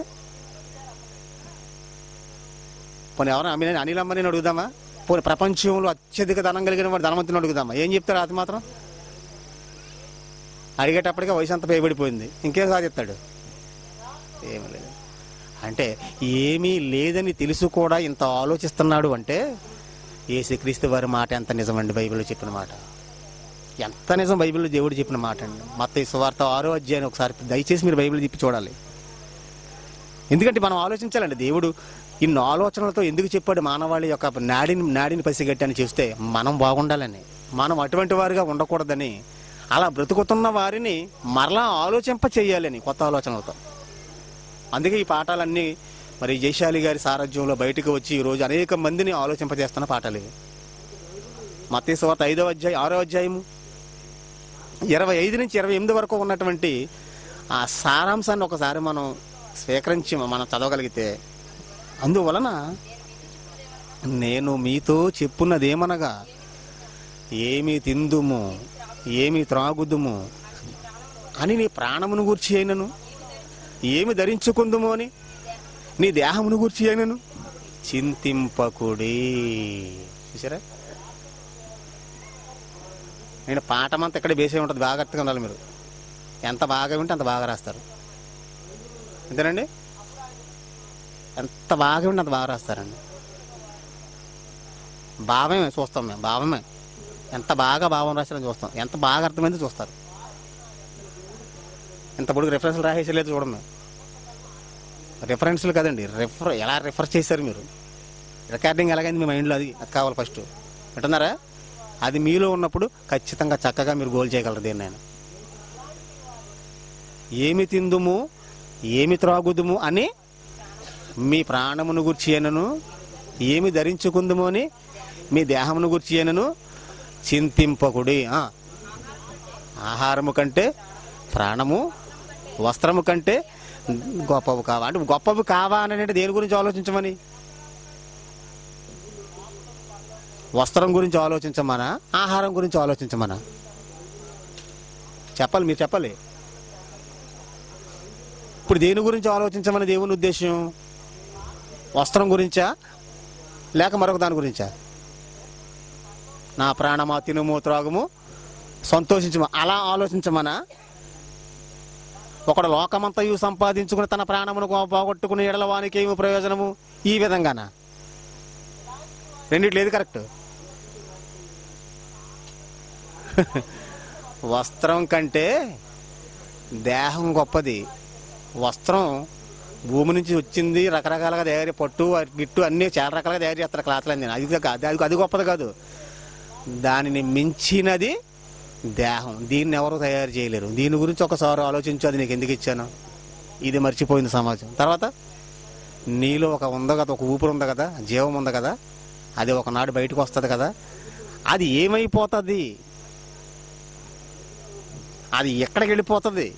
పోనీ ఎవరైనా అమ్మి అనిల్ అమ్మని అడుగుదామా? పోనీ ప్రపంచంలో అత్యధిక ధనం కలిగిన వాడు ధనవంతుని అడుగుదామా? ఏం చెప్తారు అది మాత్రం? అడిగేటప్పటికే వయసు అంతా పేయబడిపోయింది, ఇంకేం సాధిస్తాడు? ఏమీ లేదు. అంటే ఏమీ లేదని తెలుసు కూడా ఇంత ఆలోచిస్తున్నాడు అంటే యేసుక్రీస్తు వారి మాట ఎంత నిజమండి. బైబిల్లో చెప్పిన మాట ఎంత నిజం. బైబిల్లో దేవుడు చెప్పిన మాట అండి. మత్తయి సువార్త ఆరో అధ్యాయాన్ని ఒకసారి దయచేసి మీరు బైబిల్ తిప్పి చూడాలి. ఎందుకంటే మనం ఆలోచించాలండి, దేవుడు ఇన్ని ఆలోచనలతో ఎందుకు చెప్పాడు మానవాళి యొక్క నాడిని నాడిని పసిగట్టి అని చూస్తే మనం బాగుండాలని, మనం అటువంటి వారిగా ఉండకూడదని, అలా బ్రతుకుతున్న వారిని మరలా ఆలోచింప చేయాలని కొత్త ఆలోచనలతో. అందుకే ఈ పాఠాలన్నీ మరి జయశాలి గారి సారథ్యంలో బయటకు వచ్చి ఈరోజు అనేక మందిని ఆలోచింపజేస్తున్న పాఠాలు ఇవి. మత్తయి సువార్త ఐదవ అధ్యాయం ఆరో అధ్యాయము ఇరవై ఐదు నుంచి ఇరవై ఎనిమిది వరకు ఉన్నటువంటి ఆ సారాంశాన్ని ఒకసారి మనం స్వీకరించి మనం చదవగలిగితే, అందువలన నేను మీతో చెప్పున్నదేమనగా ఏమి తిందుము ఏమి త్రాగుదుము అని నీ ప్రాణమును గూర్చి అయినను, ఏమి ధరించుకుందుము అని నీ దేహమును గూర్చి అయినను చింతింపకుడి. చూసారా, నేను పాఠమంతా ఇక్కడ బేసే ఉంటుంది. బాగా అర్థంగా ఉండాలి మీరు. ఎంత బాగా ఉంటే అంత బాగా రాస్తారు. అంతేనండి, ఎంత బాగా ఉంటే అంత బాగా రాస్తారండి. భావమే చూస్తాం మేము, భావమే ఎంత బాగా భావం రాశారని చూస్తాం, ఎంత బాగా అర్థమైంది చూస్తారు. ఎంత పొడుగు రిఫరెన్స్లు రాసేసలేదు చూడండి. రిఫరెన్స్లు కదండి, రిఫర్ ఎలా రిఫర్ చేశారు మీరు, రికార్డింగ్ ఎలాగైంది మీ మైండ్లో, అది అది కావాలి ఫస్ట్. వింటున్నారా? అది మీలో ఉన్నప్పుడు ఖచ్చితంగా చక్కగా మీరు గోల్ చేయగలరు దేన్నైనా. ఏమి తిందుము ఏమి త్రాగుదుము అని మీ ప్రాణమును గూర్చి అయినను, ఏమి ధరించుకుందుము అని మీ దేహమును గూర్చి అయినను చింతింపకుడి. ఆహారము కంటే ప్రాణము, వస్త్రము కంటే గొప్పవి కావా. అంటే గొప్పవి కావా అని అంటే దేని గురించి ఆలోచించమని? వస్త్రం గురించి ఆలోచించమనా, ఆహారం గురించి ఆలోచించమనా? చెప్పాలి, మీరు చెప్పాలి. ఇప్పుడు దేని గురించి ఆలోచించమని దేవుని ఉద్దేశం? వస్త్రం గురించా లేక మరొక దాని గురించా? నా ప్రాణమా తినుము త్రాగుము సంతోషించము అలా ఆలోచించమనా? ఒకడు లోకమంతయు సంపాదించుకుని తన ప్రాణమును పోగొట్టుకుని ఎడల వానికి ఏమి ప్రయోజనము? ఈ విధంగానా? రెండిట్లు ఏది కరెక్ట్? వస్త్రం కంటే దేహం గొప్పది. వస్త్రం భూమి నుంచి వచ్చింది, రకరకాలుగా తయారు, పట్టు గిట్టు అన్నీ చాలా రకాలుగా తయారు చేస్తారు క్లాత్లు అన్నీ. అది అది అది గొప్పది కాదు. దానిని మించినది దేహం. దీన్ని ఎవరు తయారు చేయలేరు. దీని గురించి ఒకసారి ఆలోచించు, అది నీకు ఎందుకు ఇచ్చాను. ఇది మర్చిపోయింది సమాజం. తర్వాత నీలో ఒక ఉంది కదా, ఒక ఊపిరి ఉంది కదా, జీవం ఉంది కదా, అది ఒకనాడు బయటకు వస్తుంది కదా, అది ఏమైపోతుంది, అది ఎక్కడికి వెళ్ళిపోతుంది,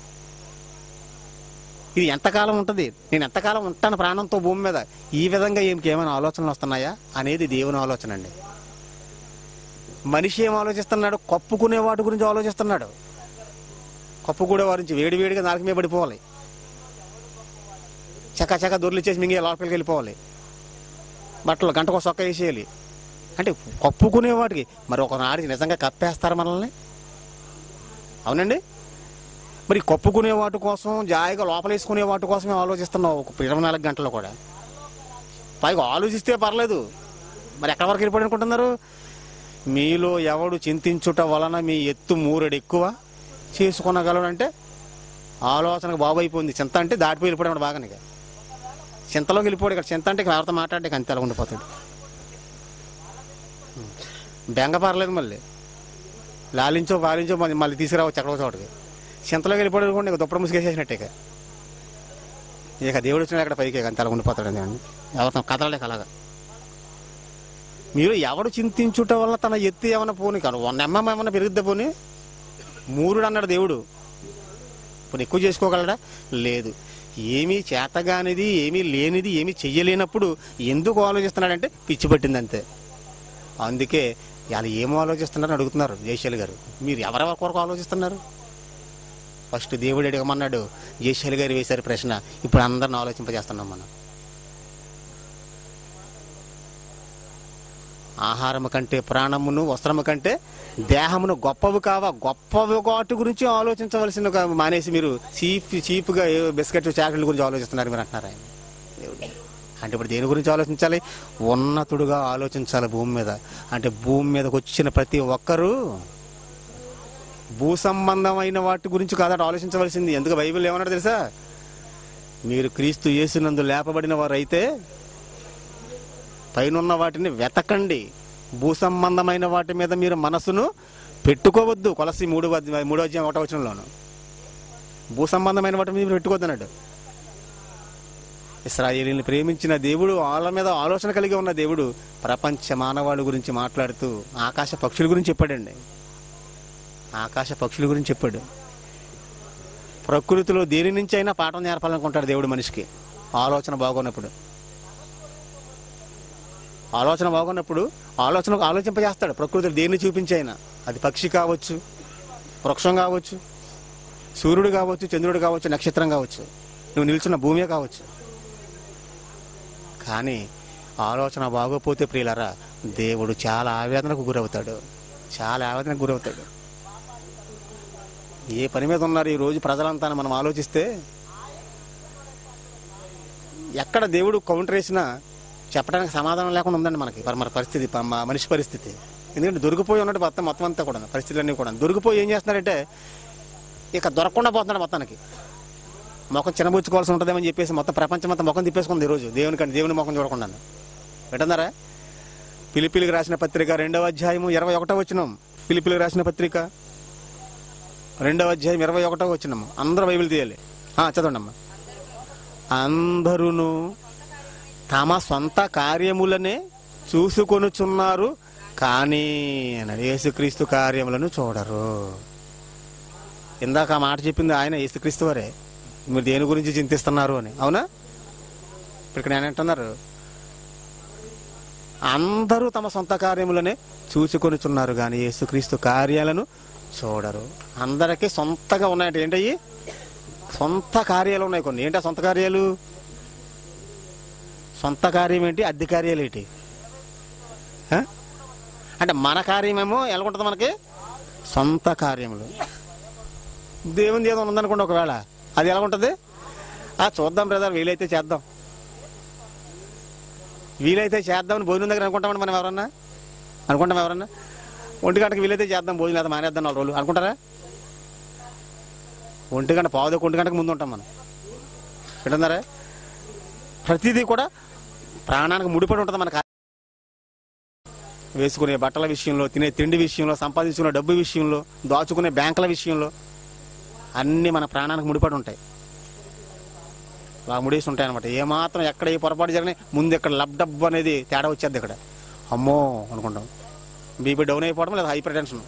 ఇది ఎంతకాలం ఉంటుంది, నేను ఎంతకాలం ఉంటాను ప్రాణంతో భూమి మీద, ఈ విధంగా ఏమైనా ఆలోచనలు వస్తున్నాయా అనేది దేవుని ఆలోచన అండి. మనిషి ఏం ఆలోచిస్తున్నాడు? కప్పుకునే వాటి గురించి ఆలోచిస్తున్నాడు. కప్పుకునే వారి నుంచి వేడి వేడిగా నాలుగు మీద పడిపోవాలి, చక్క చక్క దొర్లిచ్చేసి మింగే లోపలికి వెళ్ళిపోవాలి, బట్టలు గంటకు సొక్క వేసేయాలి. అంటే కప్పుకునే వాటికి మరి ఒకనాడికి నిజంగా కప్పేస్తారు మనల్ని? అవునండి. మరి కప్పుకునే వాటి కోసం, జాయిగా లోపలేసుకునే వాటి కోసమే ఆలోచిస్తున్నావు ఒక ఇరవై నాలుగు గంటల్లో కూడా. పైగా ఆలోచిస్తే పర్లేదు, మరి ఎక్కడి వరకు వెళ్ళిపోయి అనుకుంటున్నారు? మీలో ఎవడు చింతించుట వలన మీ ఎత్తు మూరెడు ఎక్కువ చేసుకునగలడంటే ఆలోచనకు బాబు అయిపోయింది. చింత అంటే దాటిపోయి వెళ్ళిపోయాడు బాగానే. చింతలోకి వెళ్ళిపోయాడు. ఇక్కడ చింత అంటే ఎవరితో మాట్లాడే అంతే అలా ఉండిపోతాడు. బెంగ పర్లేదు, మళ్ళీ లాలించో పాలించో మళ్ళీ మళ్ళీ తీసుకురావచ్చు ఎక్కడో చోటకి. చింతలోకి వెళ్ళిపోవడం కూడా ఇక దుప్పటి ముసుగేసేసినట్టే ఇక ఇక దేవుడు వచ్చినా అక్కడ పైకి అంత అలా ఉండిపోతాడు అండి. ఎవరితో కదలలేక అలాగా. మీరు ఎవడు చింతించుట వల్ల తన ఎత్తి ఏమైనా పోని కాదు నెమ్మం ఏమైనా పెరుగుద్దా పోని. మూరుడు అన్నాడు దేవుడు. ఇప్పుడు ఎక్కువ చేసుకోగలడా? లేదు. ఏమీ చేతగానిది, ఏమీ లేనిది, ఏమీ చెయ్యలేనప్పుడు ఎందుకు ఆలోచిస్తున్నాడంటే పిచ్చి పట్టింది అంతే. అందుకే వాళ్ళు ఏమో ఆలోచిస్తున్నారని అడుగుతున్నారు జయశైలి గారు. మీరు ఎవరెవరి కొరకు ఆలోచిస్తున్నారు? ఫస్ట్ దేవుడు అడగమన్నాడు, జయశైలి గారు వేశారు ప్రశ్న. ఇప్పుడు అందరిని ఆలోచింపజేస్తున్నాం మనం. ఆహారము కంటే ప్రాణమును, వస్త్రము కంటే దేహమును గొప్పవి కావా. గొప్పవి వాటి గురించి ఆలోచించవలసిన మానేసి మీరు చీప్ చీప్గా బిస్కెట్ చాక్లెట్ల గురించి ఆలోచిస్తున్నారు మీరు అంటున్నారు ఆయన. దేవుడు అంటే ఇప్పుడు దేని గురించి ఆలోచించాలి? ఉన్నతుడుగా ఆలోచించాలి భూమి మీద. అంటే భూమి మీదకి వచ్చిన ప్రతి ఒక్కరూ భూ సంబంధమైన వాటి గురించి కాదట ఆలోచించవలసింది. ఎందుకు బైబిల్ ఏమన్నాడు తెలుసా? మీరు క్రీస్తు యేసునందు లేపబడిన వారు అయితే పైనున్న వాటిని వెతకండి, భూ సంబంధమైన వాటి మీద మీరు మనసును పెట్టుకోవద్దు. కొలసి మూడు మూడో అధ్యాయం ఒకటో వచనంలోను భూ సంబంధమైన వాటి మీద మీరు పెట్టుకోవద్దు అన్నాడు. ఇశ్రాయేలీని ప్రేమించిన దేవుడు, వాళ్ళ మీద ఆలోచన కలిగి ఉన్న దేవుడు ప్రపంచ మానవాళి గురించి మాట్లాడుతూ ఆకాశ పక్షుల గురించి చెప్పాడండి. ఆకాశ పక్షుల గురించి చెప్పాడు. ప్రకృతిలో దేని నుంచి అయినా పాఠం నేర్పాలనుకుంటాడు దేవుడు మనిషికి. ఆలోచన బాగున్నప్పుడు ఆలోచన బాగున్నప్పుడు ఆలోచన ఆలోచింపజేస్తాడు. ప్రకృతిలో దేన్ని చూపించైనా, అది పక్షి కావచ్చు, వృక్షం కావచ్చు, సూర్యుడు కావచ్చు, చంద్రుడు కావచ్చు, నక్షత్రం కావచ్చు, నువ్వు నిల్చున్న భూమే కావచ్చు. కానీ ఆలోచన బాగోపోతే ప్రియులారా దేవుడు చాలా ఆవేదనకు గురవుతాడు. చాలా ఆవేదనకు గురవుతాడు. ఏ పని మీద ఉన్నారు ఈరోజు ప్రజలంతా మనం ఆలోచిస్తే ఎక్కడ దేవుడు కౌంటర్ వేసినా చెప్పడానికి సమాధానం లేకుండా ఉందండి మనకి మన పరిస్థితి, మనిషి పరిస్థితి. ఎందుకంటే దొరికిపోయి ఉన్నట్టు మొత్తం మొత్తం అంతా కూడా పరిస్థితులన్నీ కూడా దొరికిపోయి ఏం చేస్తున్నారంటే ఇక దొరకకుండా పోతున్నాడు మొత్తానికి. ముఖం చిన్నబుచ్చుకోవాల్సి ఉంటుందేమని చెప్పేసి మొత్తం ప్రపంచం అంతా ముఖం తిప్పేసుకుంది ఈరోజు దేవుని కంటే దేవుని ముఖం చూడకుండా. వింటున్నారా? పిలిపిలికి రాసిన పత్రిక రెండవ అధ్యాయము ఇరవై ఒకటో వచనం. పిలిపిలికి రాసిన పత్రిక రెండవ అధ్యాయం ఇరవై ఒకటో వచనం. అందరూ బైబిల్ తీయాలి. చదవండి అమ్మా. అందరూను తమ సొంత కార్యములనే చూసుకొనుచున్నారు, కానీ యేసుక్రీస్తు కార్యములను చూడరు. ఇందాక ఆ మాట చెప్పింది ఆయన, యేసుక్రీస్తు వారే. మీరు దేని గురించి చింతిస్తున్నారు అని. అవునా? ఇక్కడ నేను అంటున్నారు అందరూ తమ సొంత కార్యములనే చూసుకొనుచున్నారు, కానీ యేసుక్రీస్తు కార్యాలను చూడరు. అందరికీ సొంతగా ఉన్నాయంటే ఏంటయ్యి? సొంత కార్యాలు ఉన్నాయి కొన్ని. ఏంటి సొంత కార్యాలు? సొంత కార్యం ఏంటి, అద్దె కార్యాలు ఏంటి? అంటే మన కార్యమేమో ఎలాగుంటుంది మనకి? సొంత కార్యములు. దేవుని ఏదో ఉందనుకోండి ఒకవేళ, అది ఎలాగుంటుంది? చూద్దాం బ్రదర్, వీలైతే చేద్దాం, వీలైతే చేద్దామని భోజనం దగ్గర అనుకుంటామండి మనం. ఎవరన్నా అనుకుంటాం? ఎవరన్నా ఒంటి గంటకి వీలైతే చేద్దాం భోజనం, లేదా మానేద్దాం నాలుగు రోజులు అనుకుంటారా? ఒంటి గంట పావుదొక్క ఒంటి గంటకు ముందు ఉంటాం మనం. వింటున్నారా? ప్రతిదీ కూడా ప్రాణానికి ముడిపడి ఉంటుంది మనకు. వేసుకునే బట్టల విషయంలో, తినే తిండి విషయంలో, సంపాదించుకునే డబ్బు విషయంలో, దాచుకునే బ్యాంకుల విషయంలో అన్నీ మన ప్రాణానికి ముడిపడి ఉంటాయి. అలా ముడేసి ఉంటాయి అనమాట. ఏమాత్రం ఎక్కడ ఏ పొరపాటు జరిగినా ముందు ఇక్కడ లబ్ డబ్బు అనేది తేడా వచ్చేది. ఇక్కడ అమ్మో అనుకుంటాం, బీపీ డౌన్ అయిపోవడం, లేదా హైపర్ టెన్షన్.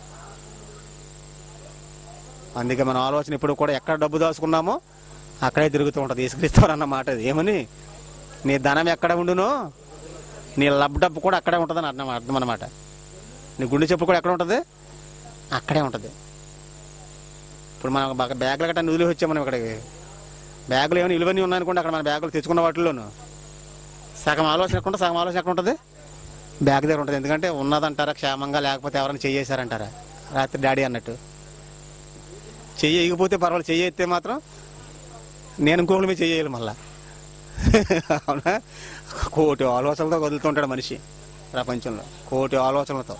అందుకే మన ఆలోచన ఇప్పుడు కూడా ఎక్కడ డబ్బు దాచుకున్నామో అక్కడే తిరుగుతూ ఉంటుంది. యేసుక్రీస్తు అన్నమాట అది. ఏమని? నీ ధనం ఎక్కడ ఉండునో నీ లబ్ డబ్బు కూడా అక్కడే ఉంటుందని అర్థం అర్థం అనమాట. నీ గుండె చెప్పులు కూడా ఎక్కడ ఉంటుంది? అక్కడే ఉంటుంది. ఇప్పుడు మనం బాగా బ్యాగులు గట్రా నిధులు వచ్చాం మనం ఇక్కడికి. బ్యాగులు ఏమైనా విలువన్నీ ఉన్నాయనుకోండి, అక్కడ మన బ్యాగులు తెచ్చుకున్న వాటిల్లోనూ సగం ఆలోచన ఎక్కడ ఉంటుంది? సగం ఆలోచన ఎక్కడ ఉంటుంది? బ్యాగ్ దగ్గర ఉంటుంది. ఎందుకంటే ఉన్నదంటారా క్షేమంగా, లేకపోతే ఎవరైనా చెయ్యేశారంటారా? రాత్రి డాడీ అన్నట్టు చెయ్యి ఎగిపోతే పర్వాలేదు, చెయ్యి ఎత్తే మాత్రం నేను ఇంకొకరి మీద చెయ్యాలి మళ్ళా. అవునా? కోటి ఆలోచనలతో వదులుతుంటాడు మనిషి ప్రపంచంలో, కోటి ఆలోచనలతో.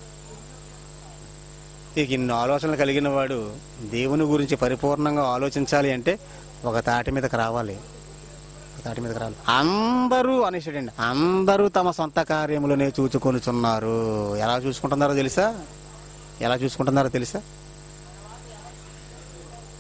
ఇక ఇన్ని ఆలోచనలు కలిగిన వాడు దేవుని గురించి పరిపూర్ణంగా ఆలోచించాలి అంటే ఒక తాటి మీదకి రావాలి. తాటి మీదకి రావాలి. అందరూ అనేసాడండి, అందరూ తమ సొంత కార్యములనే చూచుకొనుచున్నారు. ఎలా చూసుకుంటున్నారో తెలుసా? ఎలా చూసుకుంటున్నారో తెలుసా?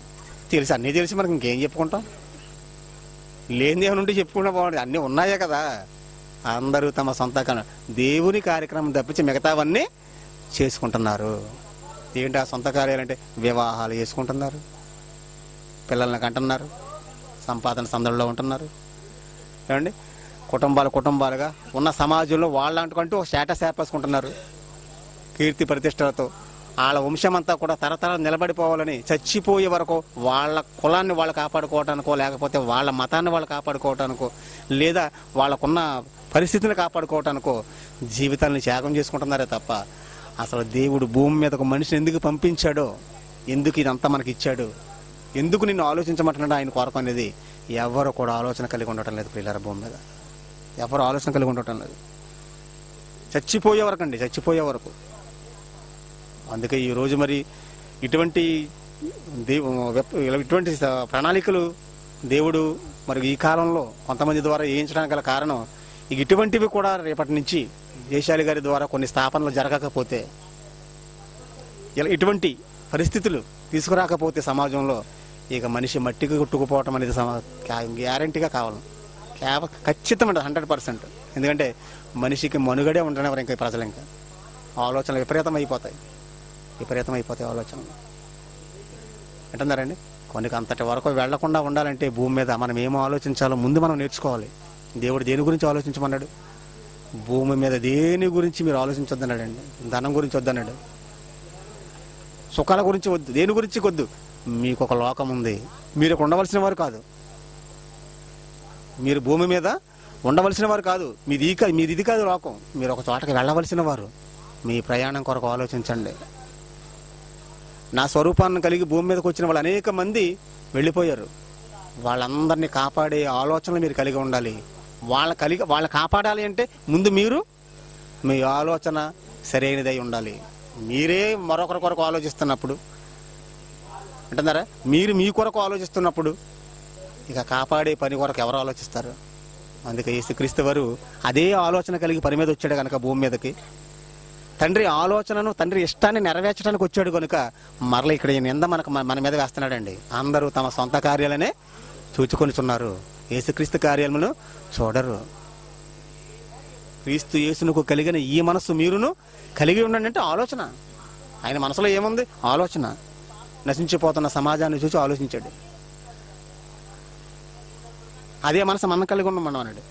తెలిసి అన్నీ తెలిసి మనకి ఇంకేం చెప్పుకుంటాం? లేని ఏమైనా ఉంటే చెప్పుకుంటా బాగుంటుంది. అన్నీ ఉన్నాయే కదా. అందరూ తమ సొంత కన దేవుని కార్యక్రమం తప్పించి మిగతావన్నీ చేసుకుంటున్నారు. ఏంటి ఆ సొంత కార్యాలంటే? వివాహాలు చేసుకుంటున్నారు, పిల్లల్ని కంటున్నారు, సంపాదన సందడిలో ఉంటున్నారు. ఏమండి, కుటుంబాలు కుటుంబాలుగా ఉన్న సమాజంలో వాళ్ళంటుకుంటూ ఒక స్టేటస్ ఏర్పరచుకుంటున్నారు. కీర్తి ప్రతిష్టలతో వాళ్ళ వంశమంతా కూడా తరతరాలు నిలబడిపోవాలని చచ్చిపోయే వరకు వాళ్ళ కులాన్ని వాళ్ళు కాపాడుకోవటానికో, లేకపోతే వాళ్ళ మతాన్ని వాళ్ళు కాపాడుకోవటానికో, లేదా వాళ్ళకున్న పరిస్థితిని కాపాడుకోవటానికో జీవితాన్ని త్యాగం చేసుకుంటున్నారే తప్ప అసలు దేవుడు భూమి మీదకు మనిషిని ఎందుకు పంపించాడో, ఎందుకు ఇదంతా మనకి ఇచ్చాడు, ఎందుకు నిన్ను ఆలోచించమంటున్నాడు ఆయన కొరకు అనేది ఎవరు కూడా ఆలోచన కలిగి ఉండటం లేదు. పిల్లల భూమి మీద ఎవరు ఆలోచన కలిగి ఉండటం లేదు. చచ్చిపోయే వరకు అండి, చచ్చిపోయే వరకు. అందుకే ఈరోజు మరి ఇటువంటి దేవు ఇటువంటి ప్రణాళికలు దేవుడు మరి ఈ కాలంలో కొంతమంది ద్వారా వేయించడానికి గల కారణం ఇక ఇటువంటివి కూడా రేపటి నుంచి దేశాలి గారి ద్వారా కొన్ని స్థాపనలు జరగకపోతే, ఇలా ఇటువంటి పరిస్థితులు తీసుకురాకపోతే సమాజంలో ఇక మనిషి మట్టికి కొట్టుకుపోవటం అనేది గ్యారంటీగా కావాలి. కేవ ఖచ్చితమైన హండ్రెడ్ పర్సెంట్. ఎందుకంటే మనిషికి మనుగడే ఉండనివ్వరు ఇంకా ప్రజలు. ఇంకా ఆలోచనలు విపరీతం అయిపోతాయి, విపరీతం అయిపోతాయి ఆలోచనలు. అంటున్నారండి. కొన్ని అంతటి వరకు వెళ్లకుండా ఉండాలంటే భూమి మీద మనం ఏమో ఆలోచించాలో ముందు మనం నేర్చుకోవాలి. దేవుడు దేని గురించి ఆలోచించమన్నాడు? భూమి మీద దేని గురించి మీరు ఆలోచించొద్దన్నాడండి. ధనం గురించి వద్దన్నాడు, సుఖాల గురించి వద్దు, దేని గురించి వద్దు. మీకు ఒక లోకం ఉంది, మీరు ఉండవలసిన వారు కాదు. మీరు భూమి మీద ఉండవలసిన వారు కాదు. మీది మీది ఇది కాదు లోకం. మీరు ఒక చోటకి వెళ్ళవలసిన వారు. మీ ప్రయాణం కొరకు ఆలోచించండి. నా స్వరూపాన్ని కలిగి భూమి మీదకి వచ్చిన వాళ్ళు అనేక మంది వెళ్ళిపోయారు. వాళ్ళందరినీ కాపాడే ఆలోచనలు మీరు కలిగి ఉండాలి. వాళ్ళ కలిగి వాళ్ళ కాపాడాలి అంటే ముందు మీరు మీ ఆలోచన సరైనదై ఉండాలి. మీరే మరొకరి కొరకు ఆలోచిస్తున్నప్పుడు, అంటున్నారా, మీరు మీ కొరకు ఆలోచిస్తున్నప్పుడు ఇక కాపాడే పని కొరకు ఎవరు ఆలోచిస్తారు? అందుకే యేసుక్రీస్తు వారు అదే ఆలోచన కలిగి పని మీద వచ్చాడు కనుక భూమి మీదకి, తండ్రి ఆలోచనను తండ్రి ఇష్టాన్ని నెరవేర్చడానికి వచ్చాడు కనుక మరల ఇక్కడ నింద మనకు మన మీద వేస్తున్నాడండి. అందరూ తమ సొంత కార్యాలనే చూచుకొనిచున్నారు, యేసుక్రీస్తు కార్యాలను చూడరు. క్రీస్తు యేసునకు కలిగిన ఈ మనస్సు మీరును కలిగి ఉండండి అంటే ఆలోచన. ఆయన మనసులో ఏముంది? ఆలోచన. నశించిపోతున్న సమాజాన్ని చూసి ఆలోచించాడు. అదే మనసు మనం కలిగి ఉన్నాం మనం అన్నాడు.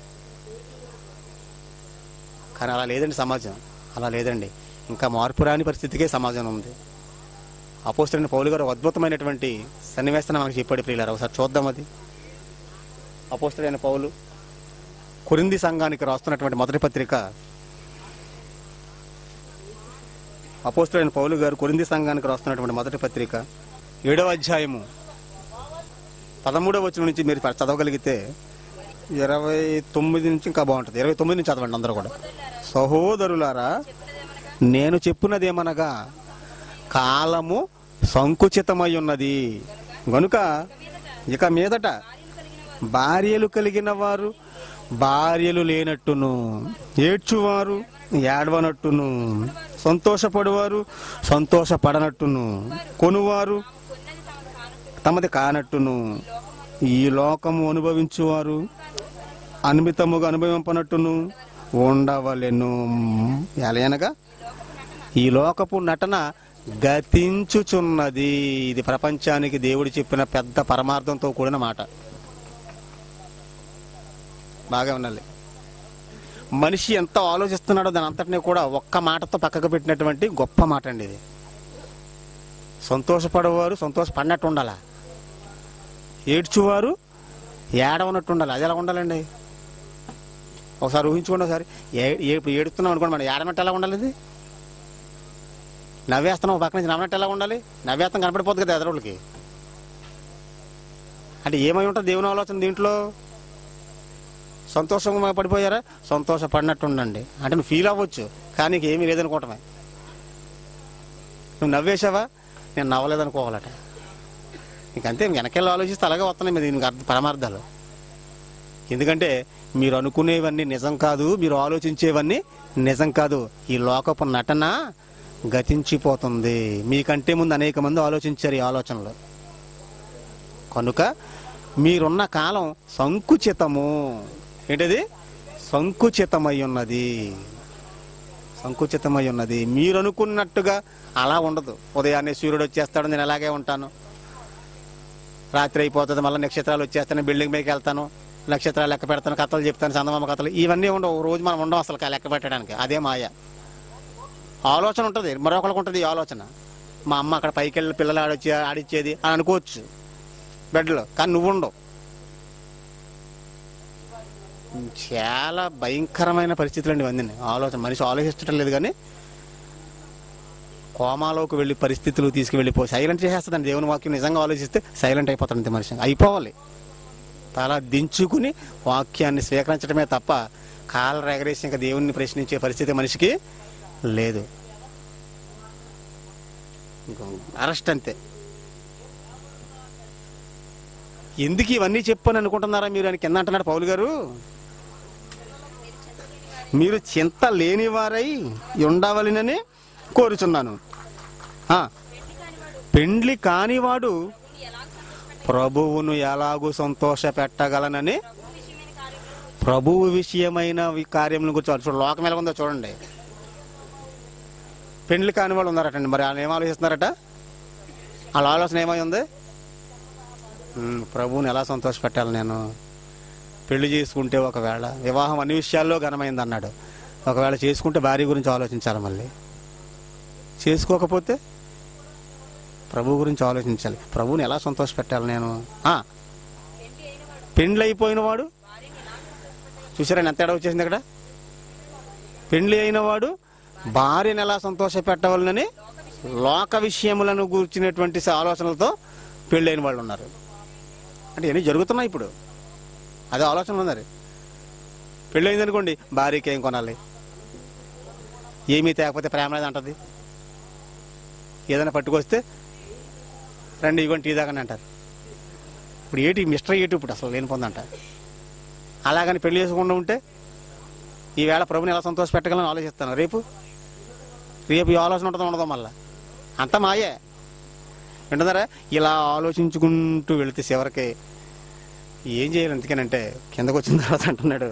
కానీ అలా లేదండి సమాజం, అలా లేదండి. ఇంకా మార్పు రాని పరిస్థితికే సమాజం ఉంది. అపోస్తలుడైన పౌలు గారు అద్భుతమైనటువంటి సన్నివేశాన్ని మనకు చెప్పాడు ప్రియులారా. ఒకసారి చూద్దాం. అది అపోస్తలుడైన పౌలు కొరింథీ సంఘానికి రాస్తున్నటువంటి మొదటి పత్రిక. అపోస్తలుడైన పౌలు గారు కొరింథీ సంఘానికి రాస్తున్నటువంటి మొదటి పత్రిక ఏడవ అధ్యాయము పదమూడవ వచనం నుంచి మీరు చదవగలిగితే ఇరవై తొమ్మిది నుంచి ఇంకా బాగుంటుంది. ఇరవై తొమ్మిది నుంచి చదవండి అందరూ కూడా. సహోదరులారా, నేను చెప్పున్నదేమనగా కాలము సంకుచితమై ఉన్నది గనుక ఇక మీదట భార్యలు కలిగిన వారు భార్యలు లేనట్టును, ఏడ్చువారు ఏడవనట్టును, సంతోషపడువారు సంతోషపడనట్టును, కొనువారు తమది కానట్టును, ఈ లోకము అనుభవించువారు అనిమితముగా అనుభవింపనట్టును ఉండవలెను. ఎలాగనగా ఈ లోకపు నటన గతించుచున్నది. ఇది ప్రపంచానికి దేవుడు చెప్పిన పెద్ద పరమార్థంతో కూడిన మాట. బాగా ఉండాలి. మనిషి ఎంత ఆలోచిస్తున్నాడో దాని అంతటినీ కూడా ఒక్క మాటతో పక్కకు పెట్టినటువంటి గొప్ప మాట అండి ఇది. సంతోషపడేవారు సంతోషపడినట్టు ఉండాలా, ఏడ్చువారు ఏడవనట్టు ఉండాలి. అది ఎలా ఉండాలండి? ఒకసారి ఊహించుకోండి. ఒకసారి ఏ ఇప్పుడు ఏడుస్తున్నాం అనుకోండి, మనం ఏడనట్టు ఎలా ఉండాలి? ఇది నవ్వేస్తున్నాం పక్క నుంచి నవ్వనట్టు ఎలా ఉండాలి? నవ్వేస్తాం కనపడిపోతుంది కదా ఎదరోళ్ళకి. అంటే ఏమై ఉంటుంది దేవుని ఆలోచన దీంట్లో? సంతోషంగా పడిపోయారా? సంతోషపడినట్టు ఉండండి. అంటే నువ్వు ఫీల్ అవ్వచ్చు, కానీ నీకు ఏమీ లేదనుకోవటమే. నువ్వు నవ్వేశావా? నేను నవ్వలేదనుకోవాలట. ఇంకంతే, వెనకెళ్ళి ఆలోచిస్తే అలాగే వస్తున్నాయి మీద దీనికి అర్థ పరమార్థాలు. ఎందుకంటే మీరు అనుకునేవన్నీ నిజం కాదు, మీరు ఆలోచించేవన్నీ నిజం కాదు. ఈ లోకపు నటన గతించిపోతుంది. మీకంటే ముందు అనేక మంది ఆలోచించారు ఈ ఆలోచనలు. కనుక మీరున్న కాలం సంకుచితము. ఏంటది? సంకుచితమై ఉన్నది. సంకుచితమై ఉన్నది. మీరు అనుకున్నట్టుగా అలా ఉండదు. ఉదయాన్నే సూర్యుడు వచ్చేస్తాడు, నేను అలాగే ఉంటాను. రాత్రి అయిపోతుంది, మళ్ళీ నక్షత్రాలు వచ్చేస్తాను, బిల్డింగ్ పైకి వెళ్తాను, నక్షత్రాలు లెక్క పెడతాను, కథలు చెప్తాను, చందమామ కథలు. ఇవన్నీ ఉండవు. రోజు మనం ఉండం అసలు లెక్క పెట్టడానికి. అదే మాయ. ఆలోచన ఉంటుంది, మరొకరికి ఉంటుంది ఈ ఆలోచన. మా అమ్మ అక్కడ పైకి వెళ్ళి పిల్లలు ఆడొచ్చి ఆడిచ్చేది అని అనుకోవచ్చు బెడ్లో, కానీ నువ్వు ఉండవు. చాలా భయంకరమైన పరిస్థితులు అండి ఇవన్నీ. ఆలోచన మనిషి ఆలోచించడం లేదు, కానీ కోమాలోకి వెళ్ళి పరిస్థితులు తీసుకువెళ్ళిపో సైలెంట్ చేసేస్తుందండి. దేవుని వాక్యం నిజంగా ఆలోచిస్తే సైలెంట్ అయిపోతాడు అంతే మనిషి. అయిపోవాలి. తల దించుకుని వాక్యాన్ని స్వీకరించడమే తప్ప కాళ్ళ ఎగరేసి ఇంకా దేవుణ్ణి ప్రశ్నించే పరిస్థితి మనిషికి లేదు. అరెస్ట్ అంతే. ఎందుకు ఇవన్నీ చెప్పని అనుకుంటున్నారా మీరు అని కింద అంటున్నాడు పౌలు గారు. మీరు చింత లేనివారై ఉండవలెనని కోరుచున్నాను. పెండ్లి కానివాడు ప్రభువును ఎలాగూ సంతోష పెట్టగలనని ప్రభువు విషయమైన కార్యములను గురించి చూడండి. లోకం ఎలా ఉందో చూడండి. పెండ్లి కాని వాళ్ళు ఉన్నారటండి. మరి వాళ్ళు ఏం ఆలోచిస్తున్నారట? వాళ్ళ ఆలోచన ఏమై ఉంది? ప్రభువుని ఎలా సంతోష పెట్టాలి నేను. పెళ్లి చేసుకుంటే ఒకవేళ వివాహం అన్ని విషయాల్లో ఘనమైంది అన్నాడు. ఒకవేళ చేసుకుంటే భార్య గురించి ఆలోచించాలి, మళ్ళీ చేసుకోకపోతే ప్రభు గురించి ఆలోచించాలి. ప్రభువుని ఎలా సంతోష పెట్టాలి నేను. పెండ్లి అయిపోయిన వాడు చూసారా ఎంత తేడా వచ్చేసింది అక్కడ. పెండ్లి అయిన వాడు భార్యను ఎలా సంతోష పెట్టవాలని లోక విషయములను కూర్చునేటువంటి ఆలోచనలతో పెళ్ళైన వాళ్ళు ఉన్నారు. అంటే ఇవన్నీ జరుగుతున్నాయి ఇప్పుడు. అదే ఆలోచనలు ఉన్నారు. పెళ్ళయింది అనుకోండి, భార్యకి ఏం కొనాలి, ఏమీ తేకపోతే ప్రేమ లేదు అంటది. ఏదైనా పట్టుకొస్తే రండి ఇవ్వండి టీ దాకా అంటారు. ఇప్పుడు ఏటి మిస్టర్ ఏటి ఇప్పుడు అసలు లేని పొందంట. అలాగని పెళ్లి చేసుకుండా ఉంటే ఈవేళ ప్రభుని ఎలా సంతోష పెట్టగలని ఆలోచిస్తాను. రేపు రేపు ఈ ఆలోచన ఉంటుందో ఉండదో మళ్ళా అంత మాయే. వింటున్నారా? ఇలా ఆలోచించుకుంటూ వెళితే చివరికి ఏం చేయాలి? ఎందుకనంటే కిందకు వచ్చిన తర్వాత అంటున్నాడు,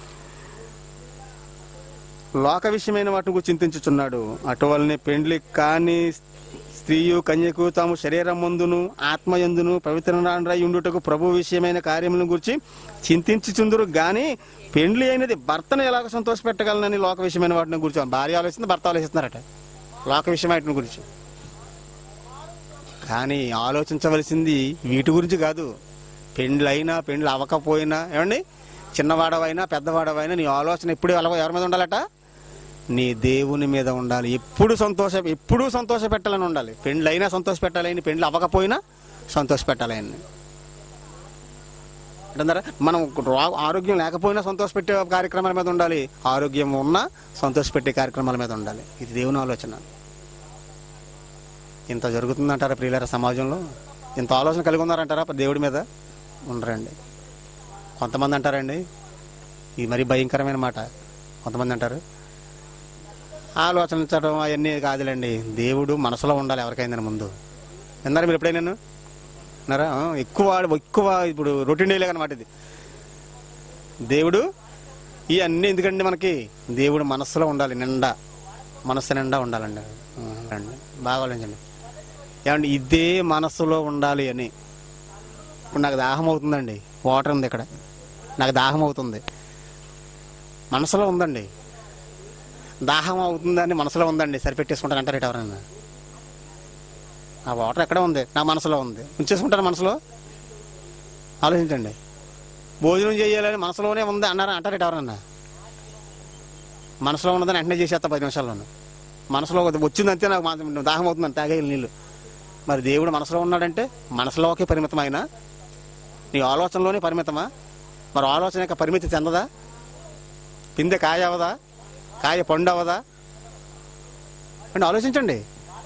లోక విషయమైన వాటిని గురించి చింతించుచున్నాడు. అటువలనే పెండ్లి కాని స్త్రీయు కన్యకు తాము శరీరం ముందును ఆత్మయందును పవిత్రరాయి ఉండుటకు ప్రభు విషయమైన కార్యములను గురించి చింతించుచుందురు గాని పెండ్లి అయినది భర్తను ఎలాగ సంతోష పెట్టగలనని లోక విషయమైన వాటిని గురించి భార్య ఆలోచిస్తుంది, భర్త ఆలోచిస్తున్నారట లోక విషయమైన గురించి. కానీ ఆలోచించవలసింది వీటి గురించి కాదు. పెండ్లు అయినా పెండ్లు అవ్వకపోయినా, ఏమండి, చిన్నవాడవైనా పెద్దవాడవైనా నీ ఆలోచన ఎప్పుడు ఎలా ఎవరి మీద ఉండాలట? నీ దేవుని మీద ఉండాలి. ఎప్పుడు సంతోష ఎప్పుడూ సంతోష పెట్టాలని ఉండాలి. పెండ్లు అయినా సంతోష పెట్టాలని, పెండ్లు అవ్వకపోయినా సంతోష పెట్టాలని అంటారా? మనం ఆరోగ్యం లేకపోయినా సంతోష పెట్టే కార్యక్రమాల మీద ఉండాలి, ఆరోగ్యం ఉన్నా సంతోష పెట్టే కార్యక్రమాల మీద ఉండాలి. ఇది దేవుని ఆలోచన. ఇంత జరుగుతుందంటారా ప్రియులారా సమాజంలో? ఇంత ఆలోచన కలిగి ఉన్నారంటారా దేవుడి మీద? ఉండరండి. కొంతమంది అంటారండి, ఇది మరీ భయంకరమైన మాట. కొంతమంది అంటారు ఆలోచించడం అవన్నీ కాదులేండి, దేవుడు మనసులో ఉండాలి ఎవరికైనా ముందు. విన్నారా మీరు ఎప్పుడైనా? విన్నారా? ఎక్కువ ఎక్కువ ఇప్పుడు రొటీన్ డేలే అనమాట ఇది. దేవుడు ఇవన్నీ ఎందుకండి మనకి? దేవుడు మనస్సులో ఉండాలి, నిండా మనస్సు నిండా ఉండాలండి. అండి బాగా ఆలోచించండి. ఏమండి, ఇదే మనస్సులో ఉండాలి అని. ఇప్పుడు నాకు దాహం అవుతుందండి, వాటర్ ఉంది ఇక్కడ, నాకు దాహం అవుతుంది, మనసులో ఉందండి. దాహం అవుతుందని మనసులో ఉందండి, సరిపెట్టేసుకుంటాను అంటారు ఎవరైనా? ఆ వాటర్ ఎక్కడ ఉంది? నా మనసులో ఉంది, ఉంచేసుకుంటాను మనసులో. ఆలోచించండి. భోజనం చేయాలని మనసులోనే ఉంది అన్నారా అంటారు ఎవరన్నా? మనసులో ఉన్నదని వెంటనే చేసేస్తా పది నిమిషాల్లోనూ. మనసులో వచ్చిందంతే నాకు దాహం అవుతుందని తాగేయాలి నీళ్ళు. మరి దేవుడు మనసులో ఉన్నాడంటే మనసులోకి పరిమితమైన నీ ఆలోచనలోనే పరిమితమా? మరి ఆలోచన యొక్క పరిమితి చెందదా? పిందె కాయ అవదా? కాయ పండు అవదా? అంటే ఆలోచించండి.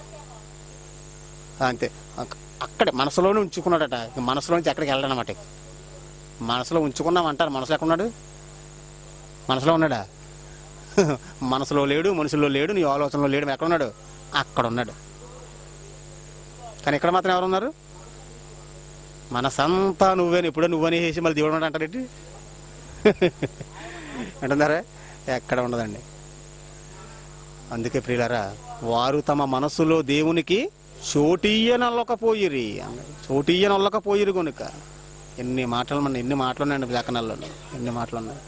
అంతే, అక్కడే మనసులోనే ఉంచుకున్నాడట. మనసులోంచి ఎక్కడికి వెళ్ళడనమాట. మనసులో ఉంచుకున్నామంటారు. మనసులో ఎక్కడున్నాడు? మనసులో ఉన్నాడా? మనసులో లేడు, మనుషుల్లో లేడు, నీ ఆలోచనలో లేడు. ఎక్కడున్నాడు? అక్కడ ఉన్నాడు. కానీ ఇక్కడ మాత్రం ఎవరున్నారు? మనసంతా నువ్వేని ఎప్పుడో నువ్వని వేసి మళ్ళీ దేవుడు అంటారేంటి అంటున్నారా? ఎక్కడ ఉండదండి. అందుకే ప్రియులారా, వారు తమ మనస్సులో దేవునికి చోటీయనొల్లకపోయిరి అన్నారు. చోటీయనొల్లకపోయిరు కనుక ఎన్ని మాటలు మన ఎన్ని మాటలు ఉన్నాయండి లేఖనాల్లో, ఎన్ని మాటలు ఉన్నాయి.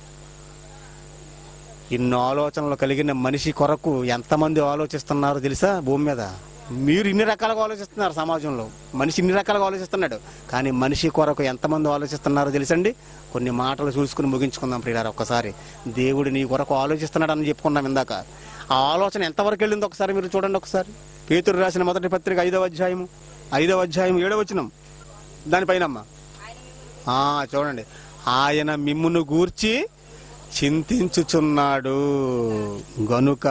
ఇన్ని ఆలోచనలు కలిగిన మనిషి కొరకు ఎంతమంది ఆలోచిస్తున్నారో తెలుసా భూమి మీద? మీరు ఇన్ని రకాలుగా ఆలోచిస్తున్నారు సమాజంలో, మనిషి ఇన్ని రకాలుగా ఆలోచిస్తున్నాడు, కానీ మనిషి కొరకు ఎంతమంది ఆలోచిస్తున్నారో తెలుసండి? కొన్ని మాటలు చూసుకుని ముగించుకుందాం ప్రియులారా. ఒక్కసారి దేవుడు నీ కొరకు ఆలోచిస్తున్నాడు అని చెప్పుకున్నాం ఇందాక. ఆ ఆలోచన ఎంతవరకు వెళ్ళింది ఒకసారి మీరు చూడండి. ఒకసారి పేతురు రాసిన మొదటి పత్రిక ఐదవ అధ్యాయము ఐదవ అధ్యాయం ఏడవ వచనం దానిపైనమ్మా చూడండి. ఆయన మిమ్మును గూర్చి చింతించుచున్నాడు గనుక.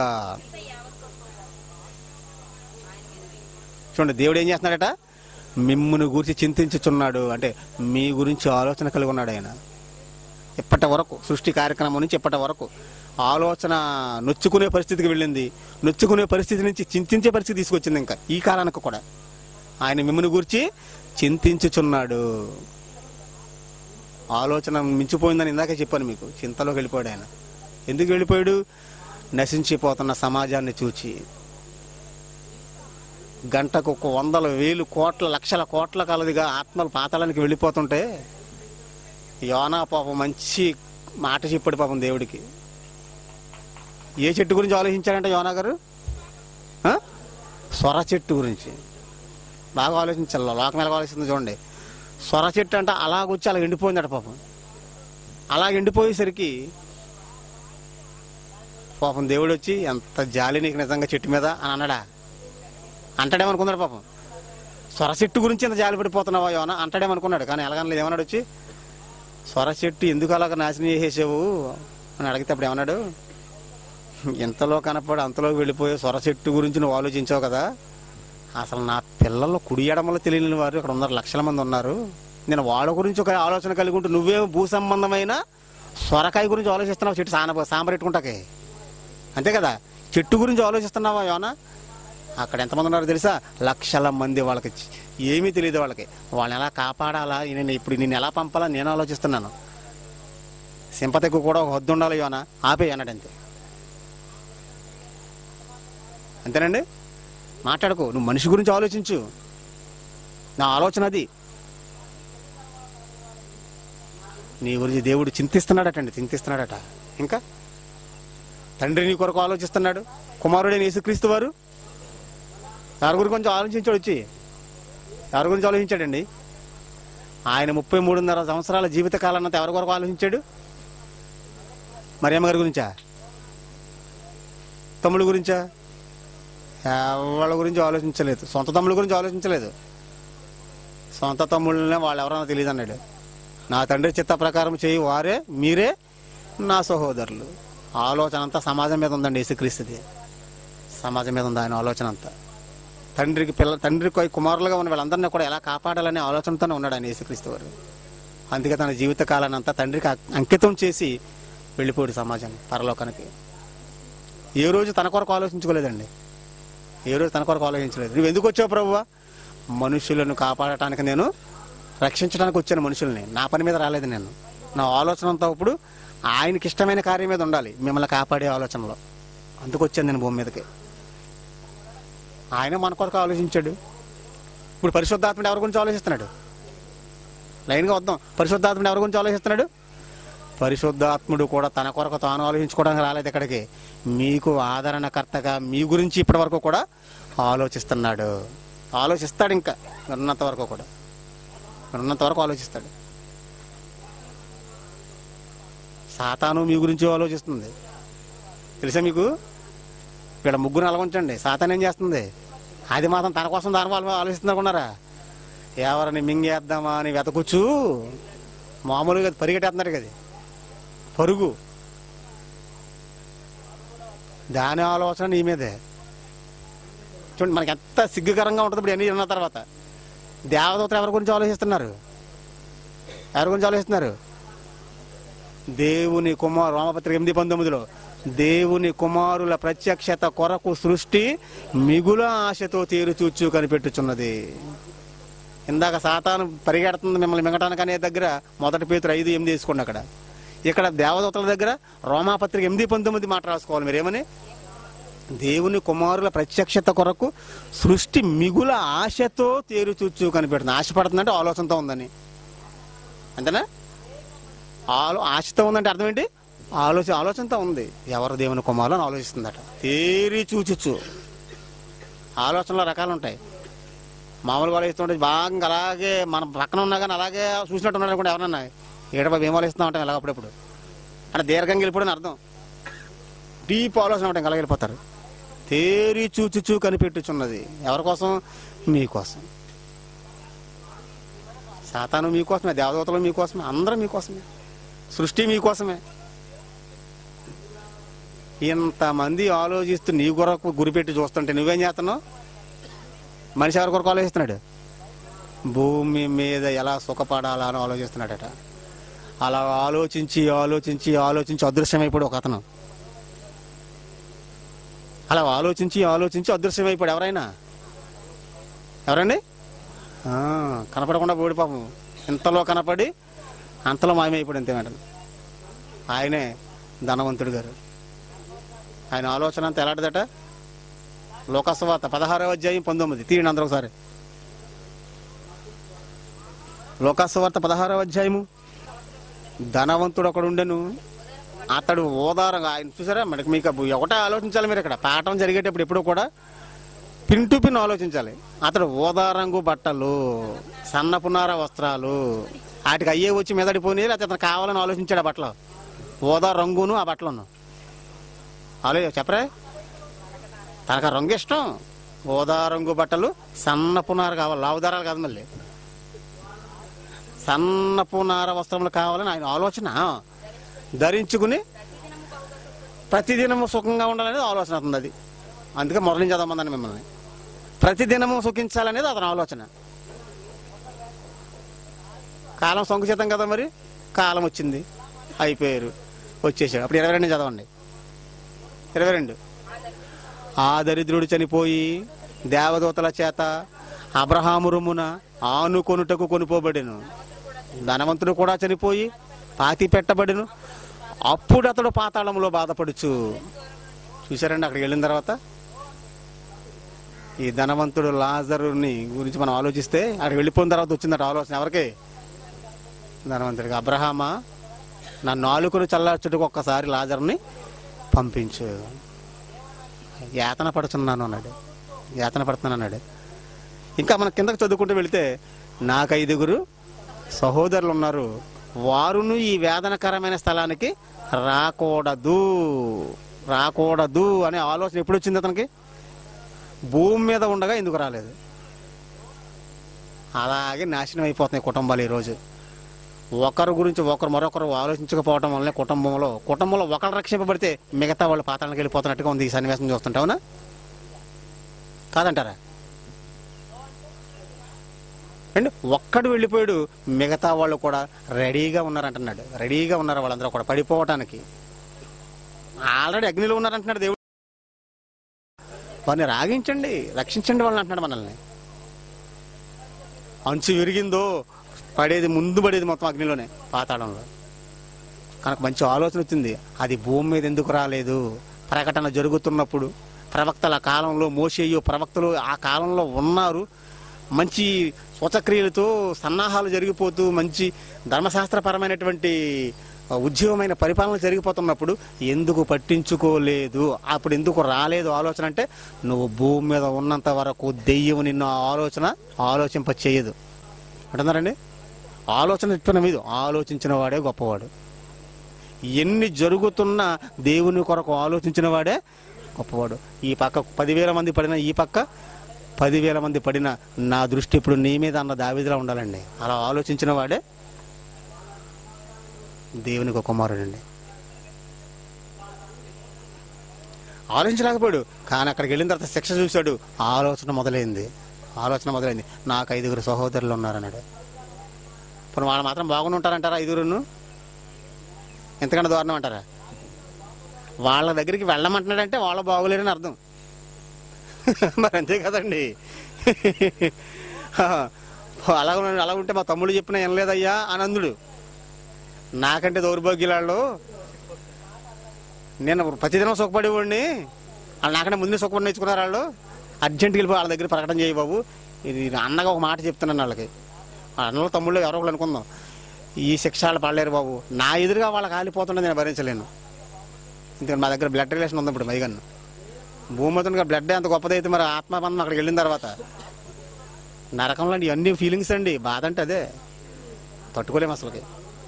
చూడండి, దేవుడు ఏం చేస్తున్నాడట? మిమ్మును గురించి చింతించుచున్నాడు అంటే మీ గురించి ఆలోచన కలిగి ఉన్నాడు ఆయన. ఇప్పటి వరకు సృష్టి కార్యక్రమం నుంచి ఇప్పటి వరకు ఆలోచన నొచ్చుకునే పరిస్థితికి వెళ్ళింది. నొచ్చుకునే పరిస్థితి నుంచి చింతించే పరిస్థితి తీసుకొచ్చింది. ఇంకా ఈ కాలానికి కూడా ఆయన మిమ్మును గురించి చింతించుచున్నాడు. ఆలోచన మించిపోయిందని ఇందాకే చెప్పాను మీకు. చింతలోకి వెళ్ళిపోయాడు ఆయన. ఎందుకు వెళ్ళిపోయాడు? నశించిపోతున్న సమాజాన్ని చూచి. గంటకు ఒక వందల వేలు కోట్ల లక్షల కోట్ల కలదిగా ఆత్మలు పాతాళానికి వెళ్ళిపోతుంటే యోనా పాపం మంచి మాట చెప్పాడు పాపం దేవుడికి. ఏ చెట్టు గురించి ఆలోచించారంటే యోనా గారు? సొర చెట్టు గురించి బాగా ఆలోచించాలి. లోకం ఎలా ఆలోచిస్తుంది చూడండి. సొర చెట్టు అంటే అలాగొచ్చి అలా ఎండిపోయిందట పాపం. అలా ఎండిపోయేసరికి పాపం దేవుడు వచ్చి, ఎంత జాలి నీకు నిజంగా చెట్టు మీద అని అన్నాడా? అంటాడేమనుకున్నాడు పాపం. సొర చెట్టు గురించి ఎంత జాలి పడిపోతున్నావా యోనా అంటాడేమనుకున్నాడు. కానీ ఎలాగనలేదు. ఏమన్నాడు వచ్చి, సొర చెట్టు ఎందుకు అలాగ నాశనం చేసేసావు అని అడిగితే అప్పుడు ఏమన్నాడు? ఎంతలో కనపడి అంతలోకి వెళ్ళిపోయే సొర చెట్టు గురించి నువ్వు ఆలోచించావు కదా, అసలు నా పిల్లలు కుడి ఎడమలో తెలియని వారు ఇక్కడ ఉన్నారు, లక్షల మంది ఉన్నారు. నేను వాళ్ళ గురించి ఒక ఆలోచన కలిగి ఉంటూ నువ్వేమో భూ సంబంధమైన సొరకాయ గురించి ఆలోచిస్తున్నావు, చెట్టు సాన సాంబరెట్టుకుంటాకే అంతే కదా. చెట్టు గురించి ఆలోచిస్తున్నావా యోనా? అక్కడ ఎంతమంది ఉన్నారో తెలుసా? లక్షల మంది. వాళ్ళకి ఏమీ తెలియదు. వాళ్ళకి వాళ్ళని ఎలా కాపాడాలా, నేను ఇప్పుడు నేను ఎలా పంపాలా నేను ఆలోచిస్తున్నాను. సింపతికి కూడా ఒక హద్దు ఉండాలి యోనా, ఆపే అన్నాడు. అంతే అంతేనండి. మాట్లాడుకో, నువ్వు మనిషి గురించి ఆలోచించు. నా ఆలోచన అది. నీ గురించి దేవుడు చింతిస్తున్నాడటండి, చింతిస్తున్నాడట. ఇంకా తండ్రి నీ కొరకు ఆలోచిస్తున్నాడు. కుమారుడైన యేసుక్రీస్తు వారు ఎవరి గురించి కొంచెం ఆలోచించాడు వచ్చి? ఎవరి గురించి ఆలోచించాడండి? ఆయన ముప్పై మూడున్నర సంవత్సరాల జీవిత కాలాన్నంతా ఎవరి కొరకు ఆలోచించాడు? మరియమ్మ గారి గురించా? తమ్ముడు గురించా? వాళ్ళ గురించి ఆలోచించలేదు. సొంత తమ్ముళ్ళ గురించి ఆలోచించలేదు. సొంత తమ్ముళ్ళనే వాళ్ళు ఎవరన్నా తెలియదు అన్నాడు. నా తండ్రి చిత్త ప్రకారం చేయి వారే మీరే నా సహోదరులు. ఆలోచన అంతా సమాజం మీద ఉందండి. యేసుక్రీస్తుది సమాజం మీద ఉంది ఆయన ఆలోచన అంతా. తండ్రికి పిల్ల తండ్రికి కుమారులుగా ఉన్న వాళ్ళందరినీ కూడా ఎలా కాపాడాలనే ఆలోచనతోనే ఉన్నాడు ఆయన యేసుక్రీస్తు వారు. అందుకే తన జీవిత కాలాన్ని అంతా తండ్రికి అంకితం చేసి వెళ్ళిపోయాడు సమాజం పరలోకానికి. ఏ రోజు తన కొరకు ఆలోచించుకోలేదండి. ఏ రోజు తన కొరకు ఆలోచించలేదు. నువ్వు ఎందుకు వచ్చావు ప్రభువా? మనుషులను కాపాడటానికి, నేను రక్షించడానికి వచ్చాను మనుషుల్ని. నా పని మీద రాలేదు నేను. నా ఆలోచన అంతా ఇప్పుడు ఆయనకి ఇష్టమైన కార్యం మీద ఉండాలి, మిమ్మల్ని కాపాడే ఆలోచనలో. అందుకు వచ్చాను నేను భూమి మీదకి. ఆయన మన కొరకు ఆలోచించాడు. ఇప్పుడు పరిశుద్ధాత్ముడు ఎవరి గురించి ఆలోచిస్తున్నాడు? లైన్గా వద్దాం. పరిశుద్ధాత్ముడు ఎవరి గురించి ఆలోచిస్తున్నాడు? పరిశుద్ధాత్ముడు కూడా తన కొరకు తాను ఆలోచించుకోవడానికి రాలేదు ఇక్కడికి. మీకు ఆదరణకర్తగా మీ గురించి ఇప్పటి వరకు కూడా ఆలోచిస్తున్నాడు. ఆలోచిస్తాడు. ఇంకా ఉన్నంత వరకు కూడా ఉన్నంత వరకు ఆలోచిస్తాడు. సాతాను మీ గురించి ఆలోచిస్తుంది తెలుసా మీకు? ఇక్కడ ముగ్గురు అలవంచండి. సాతాను ఏం చేస్తుంది? అది మాత్రం తన కోసం దాని వాళ్ళు ఆలోచిస్తున్నారుకున్నారా? ఎవరిని మింగేద్దామా అని వెతకొచ్చు. మామూలుగా పరిగెట్టేస్తున్నారు కదా, పరుగు. దాని ఆలోచన నీ మీదే. చూడండి మనకి ఎంత సిగ్గుకరంగా ఉంటుంది ఇప్పుడు ఎన్ని ఉన్న తర్వాత. దేవదూతలు ఎవరి గురించి ఆలోచిస్తున్నారు? ఎవరి గురించి ఆలోచిస్తున్నారు? దేవుని కుమారు. రోమపత్రిక ఎనిమిది పంతొమ్మిదిలో దేవుని కుమారుల ప్రత్యక్షత కొరకు సృష్టి మిగుల ఆశతో తేరు చూచు కనిపెట్టుచున్నది. ఇందాక సాతాను పరిగెడుతుంది మిమ్మల్ని మింగటానికి అనే దగ్గర మొదటి పేతురు ఐదు ఎనిమిది తీసుకోండి. అక్కడ ఇక్కడ దేవదూతల దగ్గర రోమాపత్రిక ఎనిమిది పంతొమ్మిది మాట రాసుకోవాలి మీరేమని. దేవుని కుమారుల ప్రత్యక్షత కొరకు సృష్టి మిగుల ఆశతో తేరుచూచు కనిపెడుతుంది. ఆశపడుతుందంటే ఆలోచనతో ఉందని, అంతేనా? ఆలో ఆశతో ఉందంటే అర్థం ఏంటి? ఆలోచన ఆలోచనతో ఉంది. ఎవరు దేవుని కుమారులు అని ఆలోచిస్తుందట. తేరి చూచుచు. ఆలోచనలో రకాలు ఉంటాయి. మామూలుగా ఆలోచిస్తుంటే బాగా అలాగే మన పక్కన ఉన్నా కానీ అలాగే చూసినట్టు ఉన్నాడు అనుకుంటే ఎవరన్నా ఏడబాబు ఏం ఆలోచిస్తూ ఉంటాం ఇలా అప్పుడప్పుడు అంటే దీర్ఘంగా వెళ్ళిపోవడం అర్థం. డీప్ ఆలోచన ఉంటాం అలాగే వెళ్ళిపోతారు. తేరి చూచుచూ కనిపెట్టుచున్నది. ఎవరి కోసం? మీకోసం. సాతాను మీకోసమే, దేవదూతలు మీకోసమే, అందరూ మీకోసమే, సృష్టి మీకోసమే. ఇంతమంది ఆలోచిస్తూ నీ కొరకు గురిపెట్టి చూస్తుంటే నువ్వేం చేస్తున్నావు? మనిషి ఎవరి కొరకు ఆలోచిస్తున్నాడు? భూమి మీద ఎలా సుఖపడాలా అని ఆలోచిస్తున్నాడట. అలా ఆలోచించి ఆలోచించి ఆలోచించి అదృశ్యమైపోయాడు ఒక అతను. అలా ఆలోచించి ఆలోచించి అదృశ్యమైపోయాడు. ఎవరైనా ఎవరండి? కనపడకుండా పోడి పాపం. ఇంతలో కనపడి అంతలో మాయమైపోయాడు అంతే వెంటనే. ఆయనే ధనవంతుడు గారు. ఆయన ఆలోచన అంతా ఎలాంటిదట? లోకస్వార్త పదహారవ అధ్యాయం పంతొమ్మిది తీయండి అందరూ ఒకసారి. లోకస్వార్త పదహారవ అధ్యాయము. ధనవంతుడు ఒకడు ఉండెను, అతడు ఓదారంగా. ఆయన చూసారా? మనకి మీకు ఒకటే ఆలోచించాలి మీరు. ఇక్కడ పాఠం జరిగేటప్పుడు ఎప్పుడూ కూడా పిన్ టు పిన్ ఆలోచించాలి. అతడు ఓదారంగు బట్టలు, సన్నపునార వస్త్రాలు, వాటికి అయ్యే వచ్చి మెదడిపోయి లేకపోతే అతను కావాలని ఆలోచించాడు. ఆ బట్టలు ఓదా రంగును ఆ బట్టలను ఆలో చెప్పరా? తనకు ఆ రంగు ఇష్టం. ఓదా రంగు బట్టలు, సన్నపునార కావాలి, లావుదారాలు కాదు, మళ్ళీ సన్నపునార వస్త్రములు కావాలని ఆయన ఆలోచన. ధరించుకుని ప్రతిదినము సుఖంగా ఉండాలనేది ఆలోచన అవుతుంది. అది అందుకే మొదలు చదవమందని మిమ్మల్ని. ప్రతిదినము సుఖించాలనేది అతని ఆలోచన. కాలం సంకుచితం కదా, మరి కాలం వచ్చింది, అయిపోయారు, వచ్చేసాడు. అప్పుడు ఇరవై రెండు చదవండి. ఇరవై రెండు. ఆ దరిద్రుడు చనిపోయి దేవదూతల చేత అబ్రహాము రొమ్మున ఆనుకొనుటకు కొనుపోబడెను. ధనవంతుడు కూడా చనిపోయి పాతి పెట్టబడెను. అప్పుడు అతడు పాతాళంలో బాధపడుచు. చూశారండి? అక్కడికి వెళ్ళిన తర్వాత ఈ ధనవంతుడు లాజరుని గురించి మనం ఆలోచిస్తే అక్కడికి వెళ్ళిపోయిన తర్వాత వచ్చిందట ఆలోచన. ఎవరికి? ధనవంతుడికి. అబ్రహామా, నా నాలుకను చల్లార్చుటకు ఒక్కసారి లాజరుని పంపించు. యాతన పడుతున్నాను అన్నాడు. యాతన పడుతున్నాను అన్నాడు. ఇంకా మన కిందకు చదువుకుంటూ వెళితే, నాకు ఐదుగురు సహోదరులు ఉన్నారు, వారును ఈ వేదనకరమైన స్థలానికి రాకూడదు రాకూడదు అనే ఆలోచన ఎప్పుడు వచ్చింది అతనికి? భూమి మీద ఉండగా ఎందుకు రాలేదు? అలాగే నాశనం అయిపోతున్నాయి కుటుంబాలు ఈరోజు. ఒకరి గురించి ఒకరు మరొకరు ఆలోచించకపోవడం వల్లనే కుటుంబంలో కుటుంబంలో ఒకరు రక్షింపబడితే మిగతా వాళ్ళు పాతాళానికి వెళ్ళిపోతున్నట్టుగా ఉంది ఈ సన్నివేశం చూస్తుంటే. అవునా కాదంటారా అండి? ఒక్కడు వెళ్ళిపోయాడు, మిగతా వాళ్ళు కూడా రెడీగా ఉన్నారంటున్నాడు. రెడీగా ఉన్నారు వాళ్ళందరూ కూడా పడిపోవటానికి. ఆల్రెడీ అగ్నిలో ఉన్నారంటున్నాడు దేవుడు. వారిని రాగించండి, రక్షించండి వాళ్ళని అంటున్నాడు మనల్ని. అంచు విరిగిందో పడేది, ముందు పడేది మొత్తం అగ్నిలోనే, పాతాళంలో. కనుక మంచి ఆలోచన వచ్చింది. అది భూమి మీద ఎందుకు రాలేదు? ప్రకటన జరుగుతున్నప్పుడు ప్రవక్తల కాలంలో, మోషేయు ప్రవక్తలు ఆ కాలంలో ఉన్నారు. మంచి స్వచక్రియలతో సన్నాహాలు జరిగిపోతూ మంచి ధర్మశాస్త్రపరమైనటువంటి ఉద్యోగమైన పరిపాలన జరిగిపోతున్నప్పుడు ఎందుకు పట్టించుకోలేదు? అప్పుడు ఎందుకు రాలేదు ఆలోచన? అంటే నువ్వు భూమి మీద ఉన్నంత వరకు దెయ్యం నిన్ను ఆలోచన ఆలోచింప చేయదు అంటున్నారండి. ఆలోచన చెప్పిన మీద ఆలోచించిన వాడే గొప్పవాడు. ఎన్ని జరుగుతున్నా దేవుని కొరకు ఆలోచించిన వాడే గొప్పవాడు. ఈ పక్క పదివేల మంది పడినా, ఈ పక్క పదివేల మంది పడినా నా దృష్టి ఇప్పుడు నీ మీద అన్న దావీదులా ఉండాలండి. అలా ఆలోచించిన వాడే దేవునికి ఒక కుమారుడండి. ఆలోచించలేకపోయాడు, కానీ అక్కడికి వెళ్ళిన తర్వాత శిక్ష చూశాడు. ఆలోచన మొదలైంది ఆలోచన మొదలైంది నాకు ఐదుగురు సహోదరులు ఉన్నారన్నాడు. ఇప్పుడు వాళ్ళు మాత్రం బాగుండి ఉంటారంటారా? ఐదుగురును ఎంతకంటే దారుణం అంటారా? వాళ్ళ దగ్గరికి వెళ్ళమంటున్నాడంటే వాళ్ళు బాగోలేరని అర్థం. మరి అంతే కదండి. అలా ఉన్న- అలా ఉంటే మా తమ్ముడు చెప్పినా వినలేదయ్యా అని అందుడు. నాకంటే దౌర్భాగ్యులాళ్ళు, నేను ప్రతిదినం సుఖపడేవాడిని, వాళ్ళు నాకంటే ముందే సుఖపడి నేర్చుకున్నారు. వాళ్ళు అర్జెంట్కి వెళ్ళిపోయి వాళ్ళ దగ్గర ప్రకటన చేయి బాబు, ఇది అన్నగా ఒక మాట చెప్తున్నాను వాళ్ళకి. అన్నలో తమ్ముళ్ళు ఎవరో ఒకళ్ళు అనుకుందాం, ఈ శిక్ష వాళ్ళు పడలేరు బాబు, నా ఎదురుగా వాళ్ళకి కాలిపోతుండే నేను భరించలేను. ఎందుకంటే మా దగ్గర బ్లడ్ రిలేషన్ ఉంది ఇప్పుడు మైగన్ను. భూమతునిగా బ్లడ్ ఎంత గొప్పదైతే మరి ఆత్మబంధం అక్కడికి వెళ్ళిన తర్వాత నరకంలో అండి అన్ని ఫీలింగ్స్ అండి. బాధ అంటే అదే, తట్టుకోలేము అసలుకి.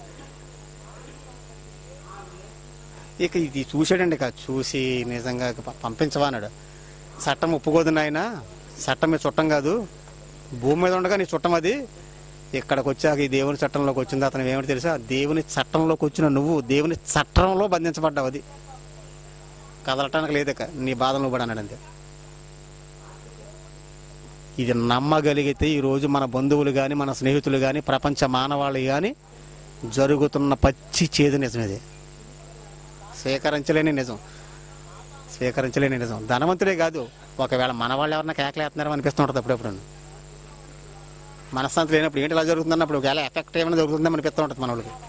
ఇక ఇది చూసాడండి, ఇక చూసి నిజంగా ప- పంపించవా అన్నాడు. చట్టం ఒప్పుకోదు నాయన, చట్టం మీద చుట్టం కాదు, భూమి మీద ఉండగా నీ చుట్టం అది. ఇక్కడికి వచ్చాక ఈ దేవుని చట్టంలోకి వచ్చింది అతను ఏమిటి తెలుసా, దేవుని చట్టంలోకి వచ్చిన నువ్వు దేవుని చట్టంలో బంధించబడ్డావు, అది కదలటానికి లేదు ఇక, నీ బాధలు నువ్వు పడి అన్నాడు అంతే. ఇది నమ్మగలిగితే ఈరోజు మన బంధువులు కానీ మన స్నేహితులు కానీ ప్రపంచ మానవాళి కానీ జరుగుతున్న పచ్చి చేదు నిజం ఇది. స్వీకరించలేని నిజం, స్వీకరించలేని నిజం. ధనవంతుడే కాదు, ఒకవేళ మన వాళ్ళు ఎవరన్నా కేకలేస్తున్నారో అనిపిస్తుంటుంది అప్పుడప్పుడు. మనశ్శాంతి లేనప్పుడు ఏంటి ఇలా జరుగుతుందన్నప్పుడు ఒకవేళ ఎఫెక్ట్ ఏమైనా జరుగుతుందని అనిపిస్తూ ఉంటుంది మన వాళ్ళకి.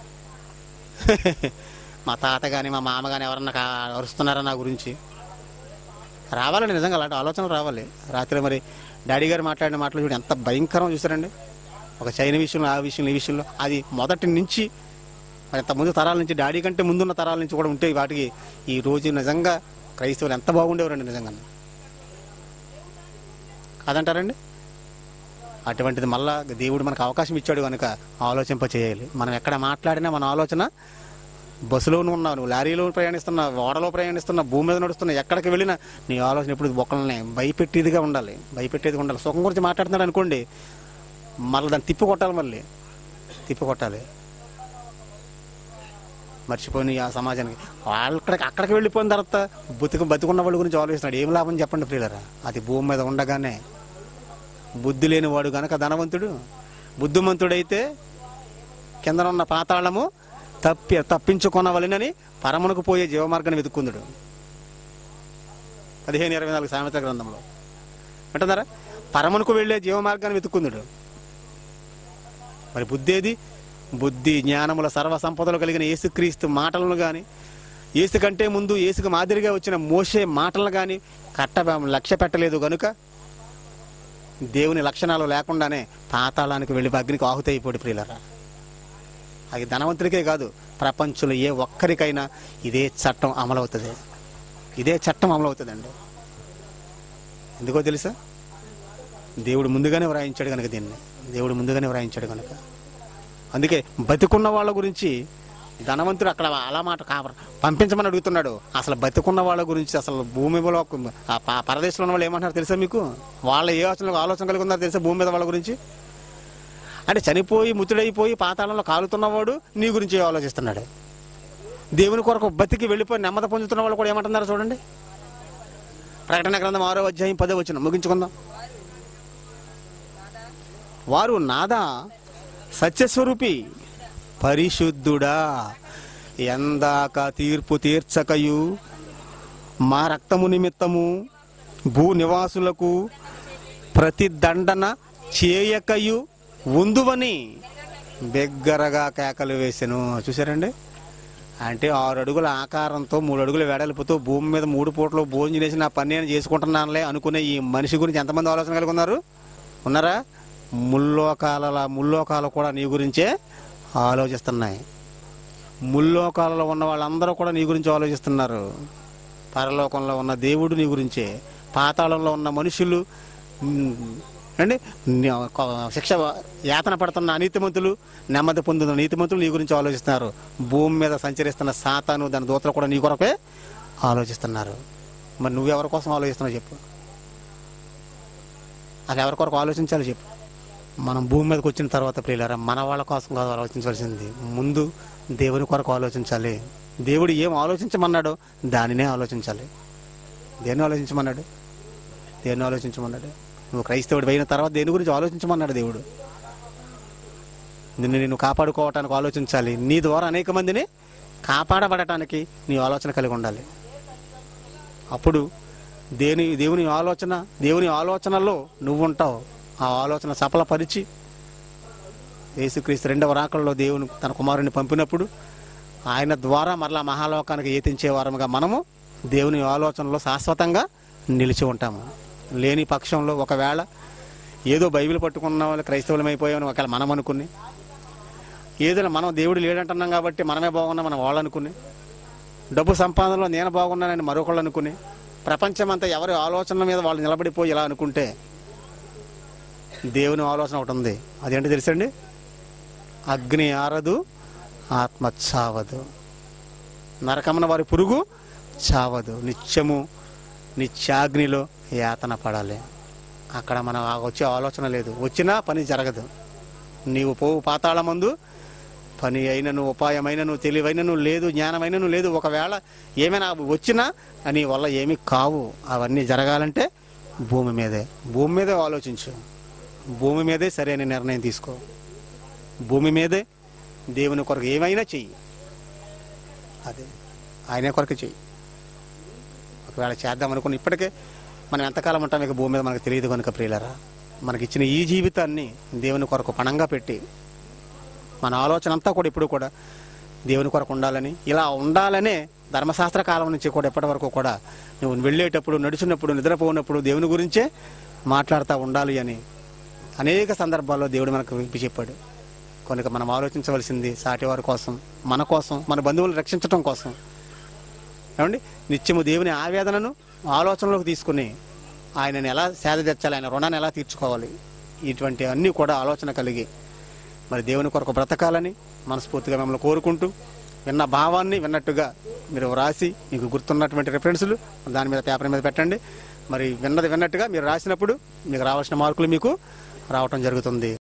మా తాత కానీ మా మామ కానీ ఎవరన్నా కా అరుస్తున్నారా నా గురించి, రావాలండి నిజంగా అలాంటి ఆలోచనలు రావాలి. రాత్రి మరి డాడీ గారు మాట్లాడిన మాటలు చూడండి ఎంత భయంకరం చూసారండి. ఒక చైనా విషయంలో, ఆ విషయంలో, ఈ విషయంలో, అది మొదటి నుంచి మరి ఇంత ముందు తరాల నుంచి, డాడీ కంటే ముందున్న తరాల నుంచి కూడా ఉంటే వాటికి ఈ రోజు నిజంగా క్రైస్తవులు ఎంత బాగుండేవారండి నిజంగా, కాదంటారండి. అటువంటిది మళ్ళా దేవుడు మనకు అవకాశం ఇచ్చాడు కనుక ఆలోచింప చేయాలి. మనం ఎక్కడ మాట్లాడినా మన ఆలోచన, బస్సులోనూ ఉన్నావు, నువ్వు లారీలో ప్రయాణిస్తున్నా, ఓడలో ప్రయాణిస్తున్నా, భూమి మీద నడుస్తున్నా, ఎక్కడికి వెళ్ళినా నీ ఆలోచన ఎప్పుడు ఒకళ్ళని భయపెట్టేదిగా ఉండాలి, భయపెట్టేదిగా ఉండాలి. సుఖం గురించి మాట్లాడుతున్నాడు అనుకోండి, మళ్ళీ దాన్ని తిప్పి కొట్టాలి, మళ్ళీ తిప్పి కొట్టాలి. మర్చిపోయి ఆ సమాజానికి వాళ్ళకి అక్కడికి వెళ్ళిపోయిన తర్వాత బతుకు బతుకున్న వాళ్ళ గురించి ఆలోచిస్తున్నాడు. ఏం లాభం చెప్పండి ప్రియులరా, అది భూమి మీద ఉండగానే. బుద్ధి లేనివాడు గనక ధనవంతుడు, బుద్ధిమంతుడైతే కింద ఉన్న పాతాళము తప్పి తప్పించుకొనవలెనని పరమునకు పోయే జీవమార్గాన్ని వెతుక్కుందుడు. పదిహేను ఇరవై నాలుగు సామెతల గ్రంథంలో అంటున్నారా, పరమునకు వెళ్ళే జీవమార్గాన్ని వెతుక్కుందుడు. మరి బుద్ధి ఏది? బుద్ధి జ్ఞానముల సర్వ సంపదలు కలిగిన యేసుక్రీస్తు మాటలను కానీ, యేసు కంటే ముందు యేసుకు మాదిరిగా వచ్చిన మోషే మాటలను కానీ కట్ట లక్ష్య పెట్టలేదు కనుక దేవుని లక్షణాలు లేకుండానే పాతాళానికి వెళ్ళి అగ్నికి ఆహుతి అయిపోయి ప్రియులరా. అది ధనవంతుడికే కాదు, ప్రపంచంలో ఏ ఒక్కరికైనా ఇదే చట్టం అమలవుతుంది, ఇదే చట్టం అమలవుతుందండి. ఎందుకో తెలుసా, దేవుడు ముందుగానే వ్రాయించాడు కనుక, దీన్ని దేవుడు ముందుగానే వ్రాయించాడు కనుక. అందుకే బతికున్న వాళ్ళ గురించి ధనవంతుడు అక్కడ అలా మాట కా పంపించమని అడుగుతున్నాడు. అసలు బతికున్న వాళ్ళ గురించి, అసలు భూమిలో ఆ పరదేశంలో ఉన్న వాళ్ళు ఏమంటున్నారు తెలుసా మీకు? వాళ్ళ ఏ ఆలోచన ఆలోచన కలిగి ఉన్నారు తెలుసా భూమి మీద వాళ్ళ గురించి? అంటే చనిపోయి ముతుడైపోయి పాతాళంలో కాలుతున్నవాడు నీ గురించి ఆలోచిస్తున్నాడు. దేవుని కొరకు బతికి వెళ్ళిపోయి నెమ్మది పొందుతున్న వాళ్ళు కూడా ఏమంటున్నారు చూడండి. ప్రకటన గ్రంథం ఆరో అధ్యాయం పదో వచనం ముగించుకుందాం. వారు నాదా సత్యస్వరూపి పరిశుద్ధుడా, ఎందాక తీర్పు తీర్చకయు మా రక్తము నిమిత్తము భూ నివాసులకు ప్రతిదండన చేయకయు ఉందువని బిగ్గరగా కేకలు వేసెను. చూసారండి, అంటే ఆరు అడుగుల ఆకారంతో మూడు అడుగుల వెడల్పుతో భూమి మీద మూడు పూటలు భోజనం చేసి నా పని నేను చేసుకుంటున్నానులే అనుకునే ఈ మనిషి గురించి ఎంతమంది ఆలోచన కలిగి ఉన్నారు? ఉన్నారా? ముల్లోకాల ముల్లోకాలు కూడా నీ గురించే ఆలోచిస్తున్నాయి. ముల్లోకాలలో ఉన్న వాళ్ళందరూ కూడా నీ గురించి ఆలోచిస్తున్నారు. పరలోకంలో ఉన్న దేవుడు నీ గురించే, పాతాళంలో ఉన్న మనుషులు అండి, శిక్ష యాతన పడుతున్న అనీతిమంతులు, నెమ్మది పొందుతున్న నీతిమంతులు నీ గురించి ఆలోచిస్తున్నారు. భూమి మీద సంచరిస్తున్న సాతాను దాని దూతలు కూడా నీ కొరకే ఆలోచిస్తున్నారు. మరి నువ్వెవరి కోసం ఆలోచిస్తున్నావు చెప్పు? అది ఎవరి కొరకు ఆలోచించాలి చెప్పు? మనం భూమి మీదకి వచ్చిన తర్వాత ప్రియులారా, మన వాళ్ళ కోసం కాదు ఆలోచించాల్సింది, ముందు దేవుని కొరకు ఆలోచించాలి. దేవుడు ఏం ఆలోచించమన్నాడో దానినే ఆలోచించాలి. దేన్ని ఆలోచించమన్నాడు? దేన్ని ఆలోచించమన్నాడు? నువ్వు క్రైస్తవుడు అయిన తర్వాత దేని గురించి ఆలోచించమన్నాడు దేవుడు? నిన్ను నేను కాపాడుకోవటానికి ఆలోచించాలి. నీ ద్వారా అనేక మందిని కాపాడబడటానికి నీ ఆలోచన కలిగి ఉండాలి. అప్పుడు దేని దేవుని ఆలోచన దేవుని ఆలోచనలో నువ్వు ఉంటావు. ఆ ఆలోచన సఫలపరిచి యేసుక్రీస్తు రెండవ రాకడలో దేవుని తన కుమారుని పంపినప్పుడు ఆయన ద్వారా మరలా మహాలోకానికి ఏతించే వారముగా మనము దేవుని ఆలోచనలో శాశ్వతంగా నిలిచి ఉంటాము. లేని పక్షంలో ఒకవేళ ఏదో బైబిల్ పట్టుకున్న వాళ్ళు క్రైస్తవులం అయిపోయామని ఒకవేళ మనం అనుకుని, ఏదైనా మనం దేవుడు లేడంటున్నాం కాబట్టి మనమే బాగున్నాం మనం వాళ్ళు అనుకుని, డబ్బు సంపాదనలో నేను బాగున్నానని మరొకళ్ళు అనుకుని, ప్రపంచమంతా ఎవరి ఆలోచన మీద వాళ్ళు నిలబడిపోయి ఇలా అనుకుంటే దేవుని ఆలోచన ఒకటి ఉంది. అదేంటి తెలుసండి? అగ్ని ఆరదు, ఆత్మ చావదు, నరకమున వారి పురుగు చావదు, నిత్యము నిత్యాగ్నిలో యాతన పడాలి. అక్కడ మనం వచ్చే ఆలోచన లేదు, వచ్చినా పని జరగదు. నీవు పోవు పాతాళమందు పని అయినను ఉపాయమైనను తెలివైనను లేదు, జ్ఞానమైనను లేదు. ఒకవేళ ఏమైనా వచ్చినా నీ వల్ల ఏమీ కావు. అవన్నీ జరగాలంటే భూమి మీదే భూమి మీదే ఆలోచించు, భూమి మీదే సరైన నిర్ణయం తీసుకో, భూమి మీదే దేవుని కొరకు ఏమైనా చెయ్యి. అదే ఆయన కొరకు చెయ్యి. ఒకవేళ చేద్దాం అనుకుని ఇప్పటికే మనం ఎంతకాలం ఉంటాం ఇక భూమి మీద మనకు తెలియదు కనుక ప్రియులరా, మనకిచ్చిన ఈ జీవితాన్ని దేవుని కొరకు పణంగా పెట్టి మన ఆలోచన అంతా కూడా ఇప్పుడు కూడా దేవుని కొరకు ఉండాలని, ఇలా ఉండాలనే ధర్మశాస్త్ర కాలం నుంచి కూడా ఎప్పటి వరకు కూడా నువ్వు వెళ్ళేటప్పుడు, నడుచున్నప్పుడు, నిద్రపోయినప్పుడు దేవుని గురించే మాట్లాడుతూ ఉండాలి అని అనేక సందర్భాల్లో దేవుడు మనకు విప్పి చెప్పాడు. కనుక మనం ఆలోచించవలసింది సాటివారి కోసం, మన కోసం, మన బంధువులను రక్షించడం కోసం. ఏమండి, నిత్యము దేవుని ఆవేదనను ఆలోచనలోకి తీసుకుని ఆయనని ఎలా సేద తెచ్చాలి, ఆయన రుణాన్ని ఎలా తీర్చుకోవాలి, ఇటువంటి అన్నీ కూడా ఆలోచన కలిగి మరి దేవుని కొరకు బ్రతకాలని మనస్ఫూర్తిగా మిమ్మల్ని కోరుకుంటూ, విన్న భావాన్ని విన్నట్టుగా మీరు రాసి మీకు గుర్తున్నటువంటి రిఫరెన్సులు దాని మీద పేపర్ మీద పెట్టండి. మరి విన్నది విన్నట్టుగా మీరు రాసినప్పుడు మీకు రావాల్సిన మార్కులు మీకు రావటం జరుగుతుంది.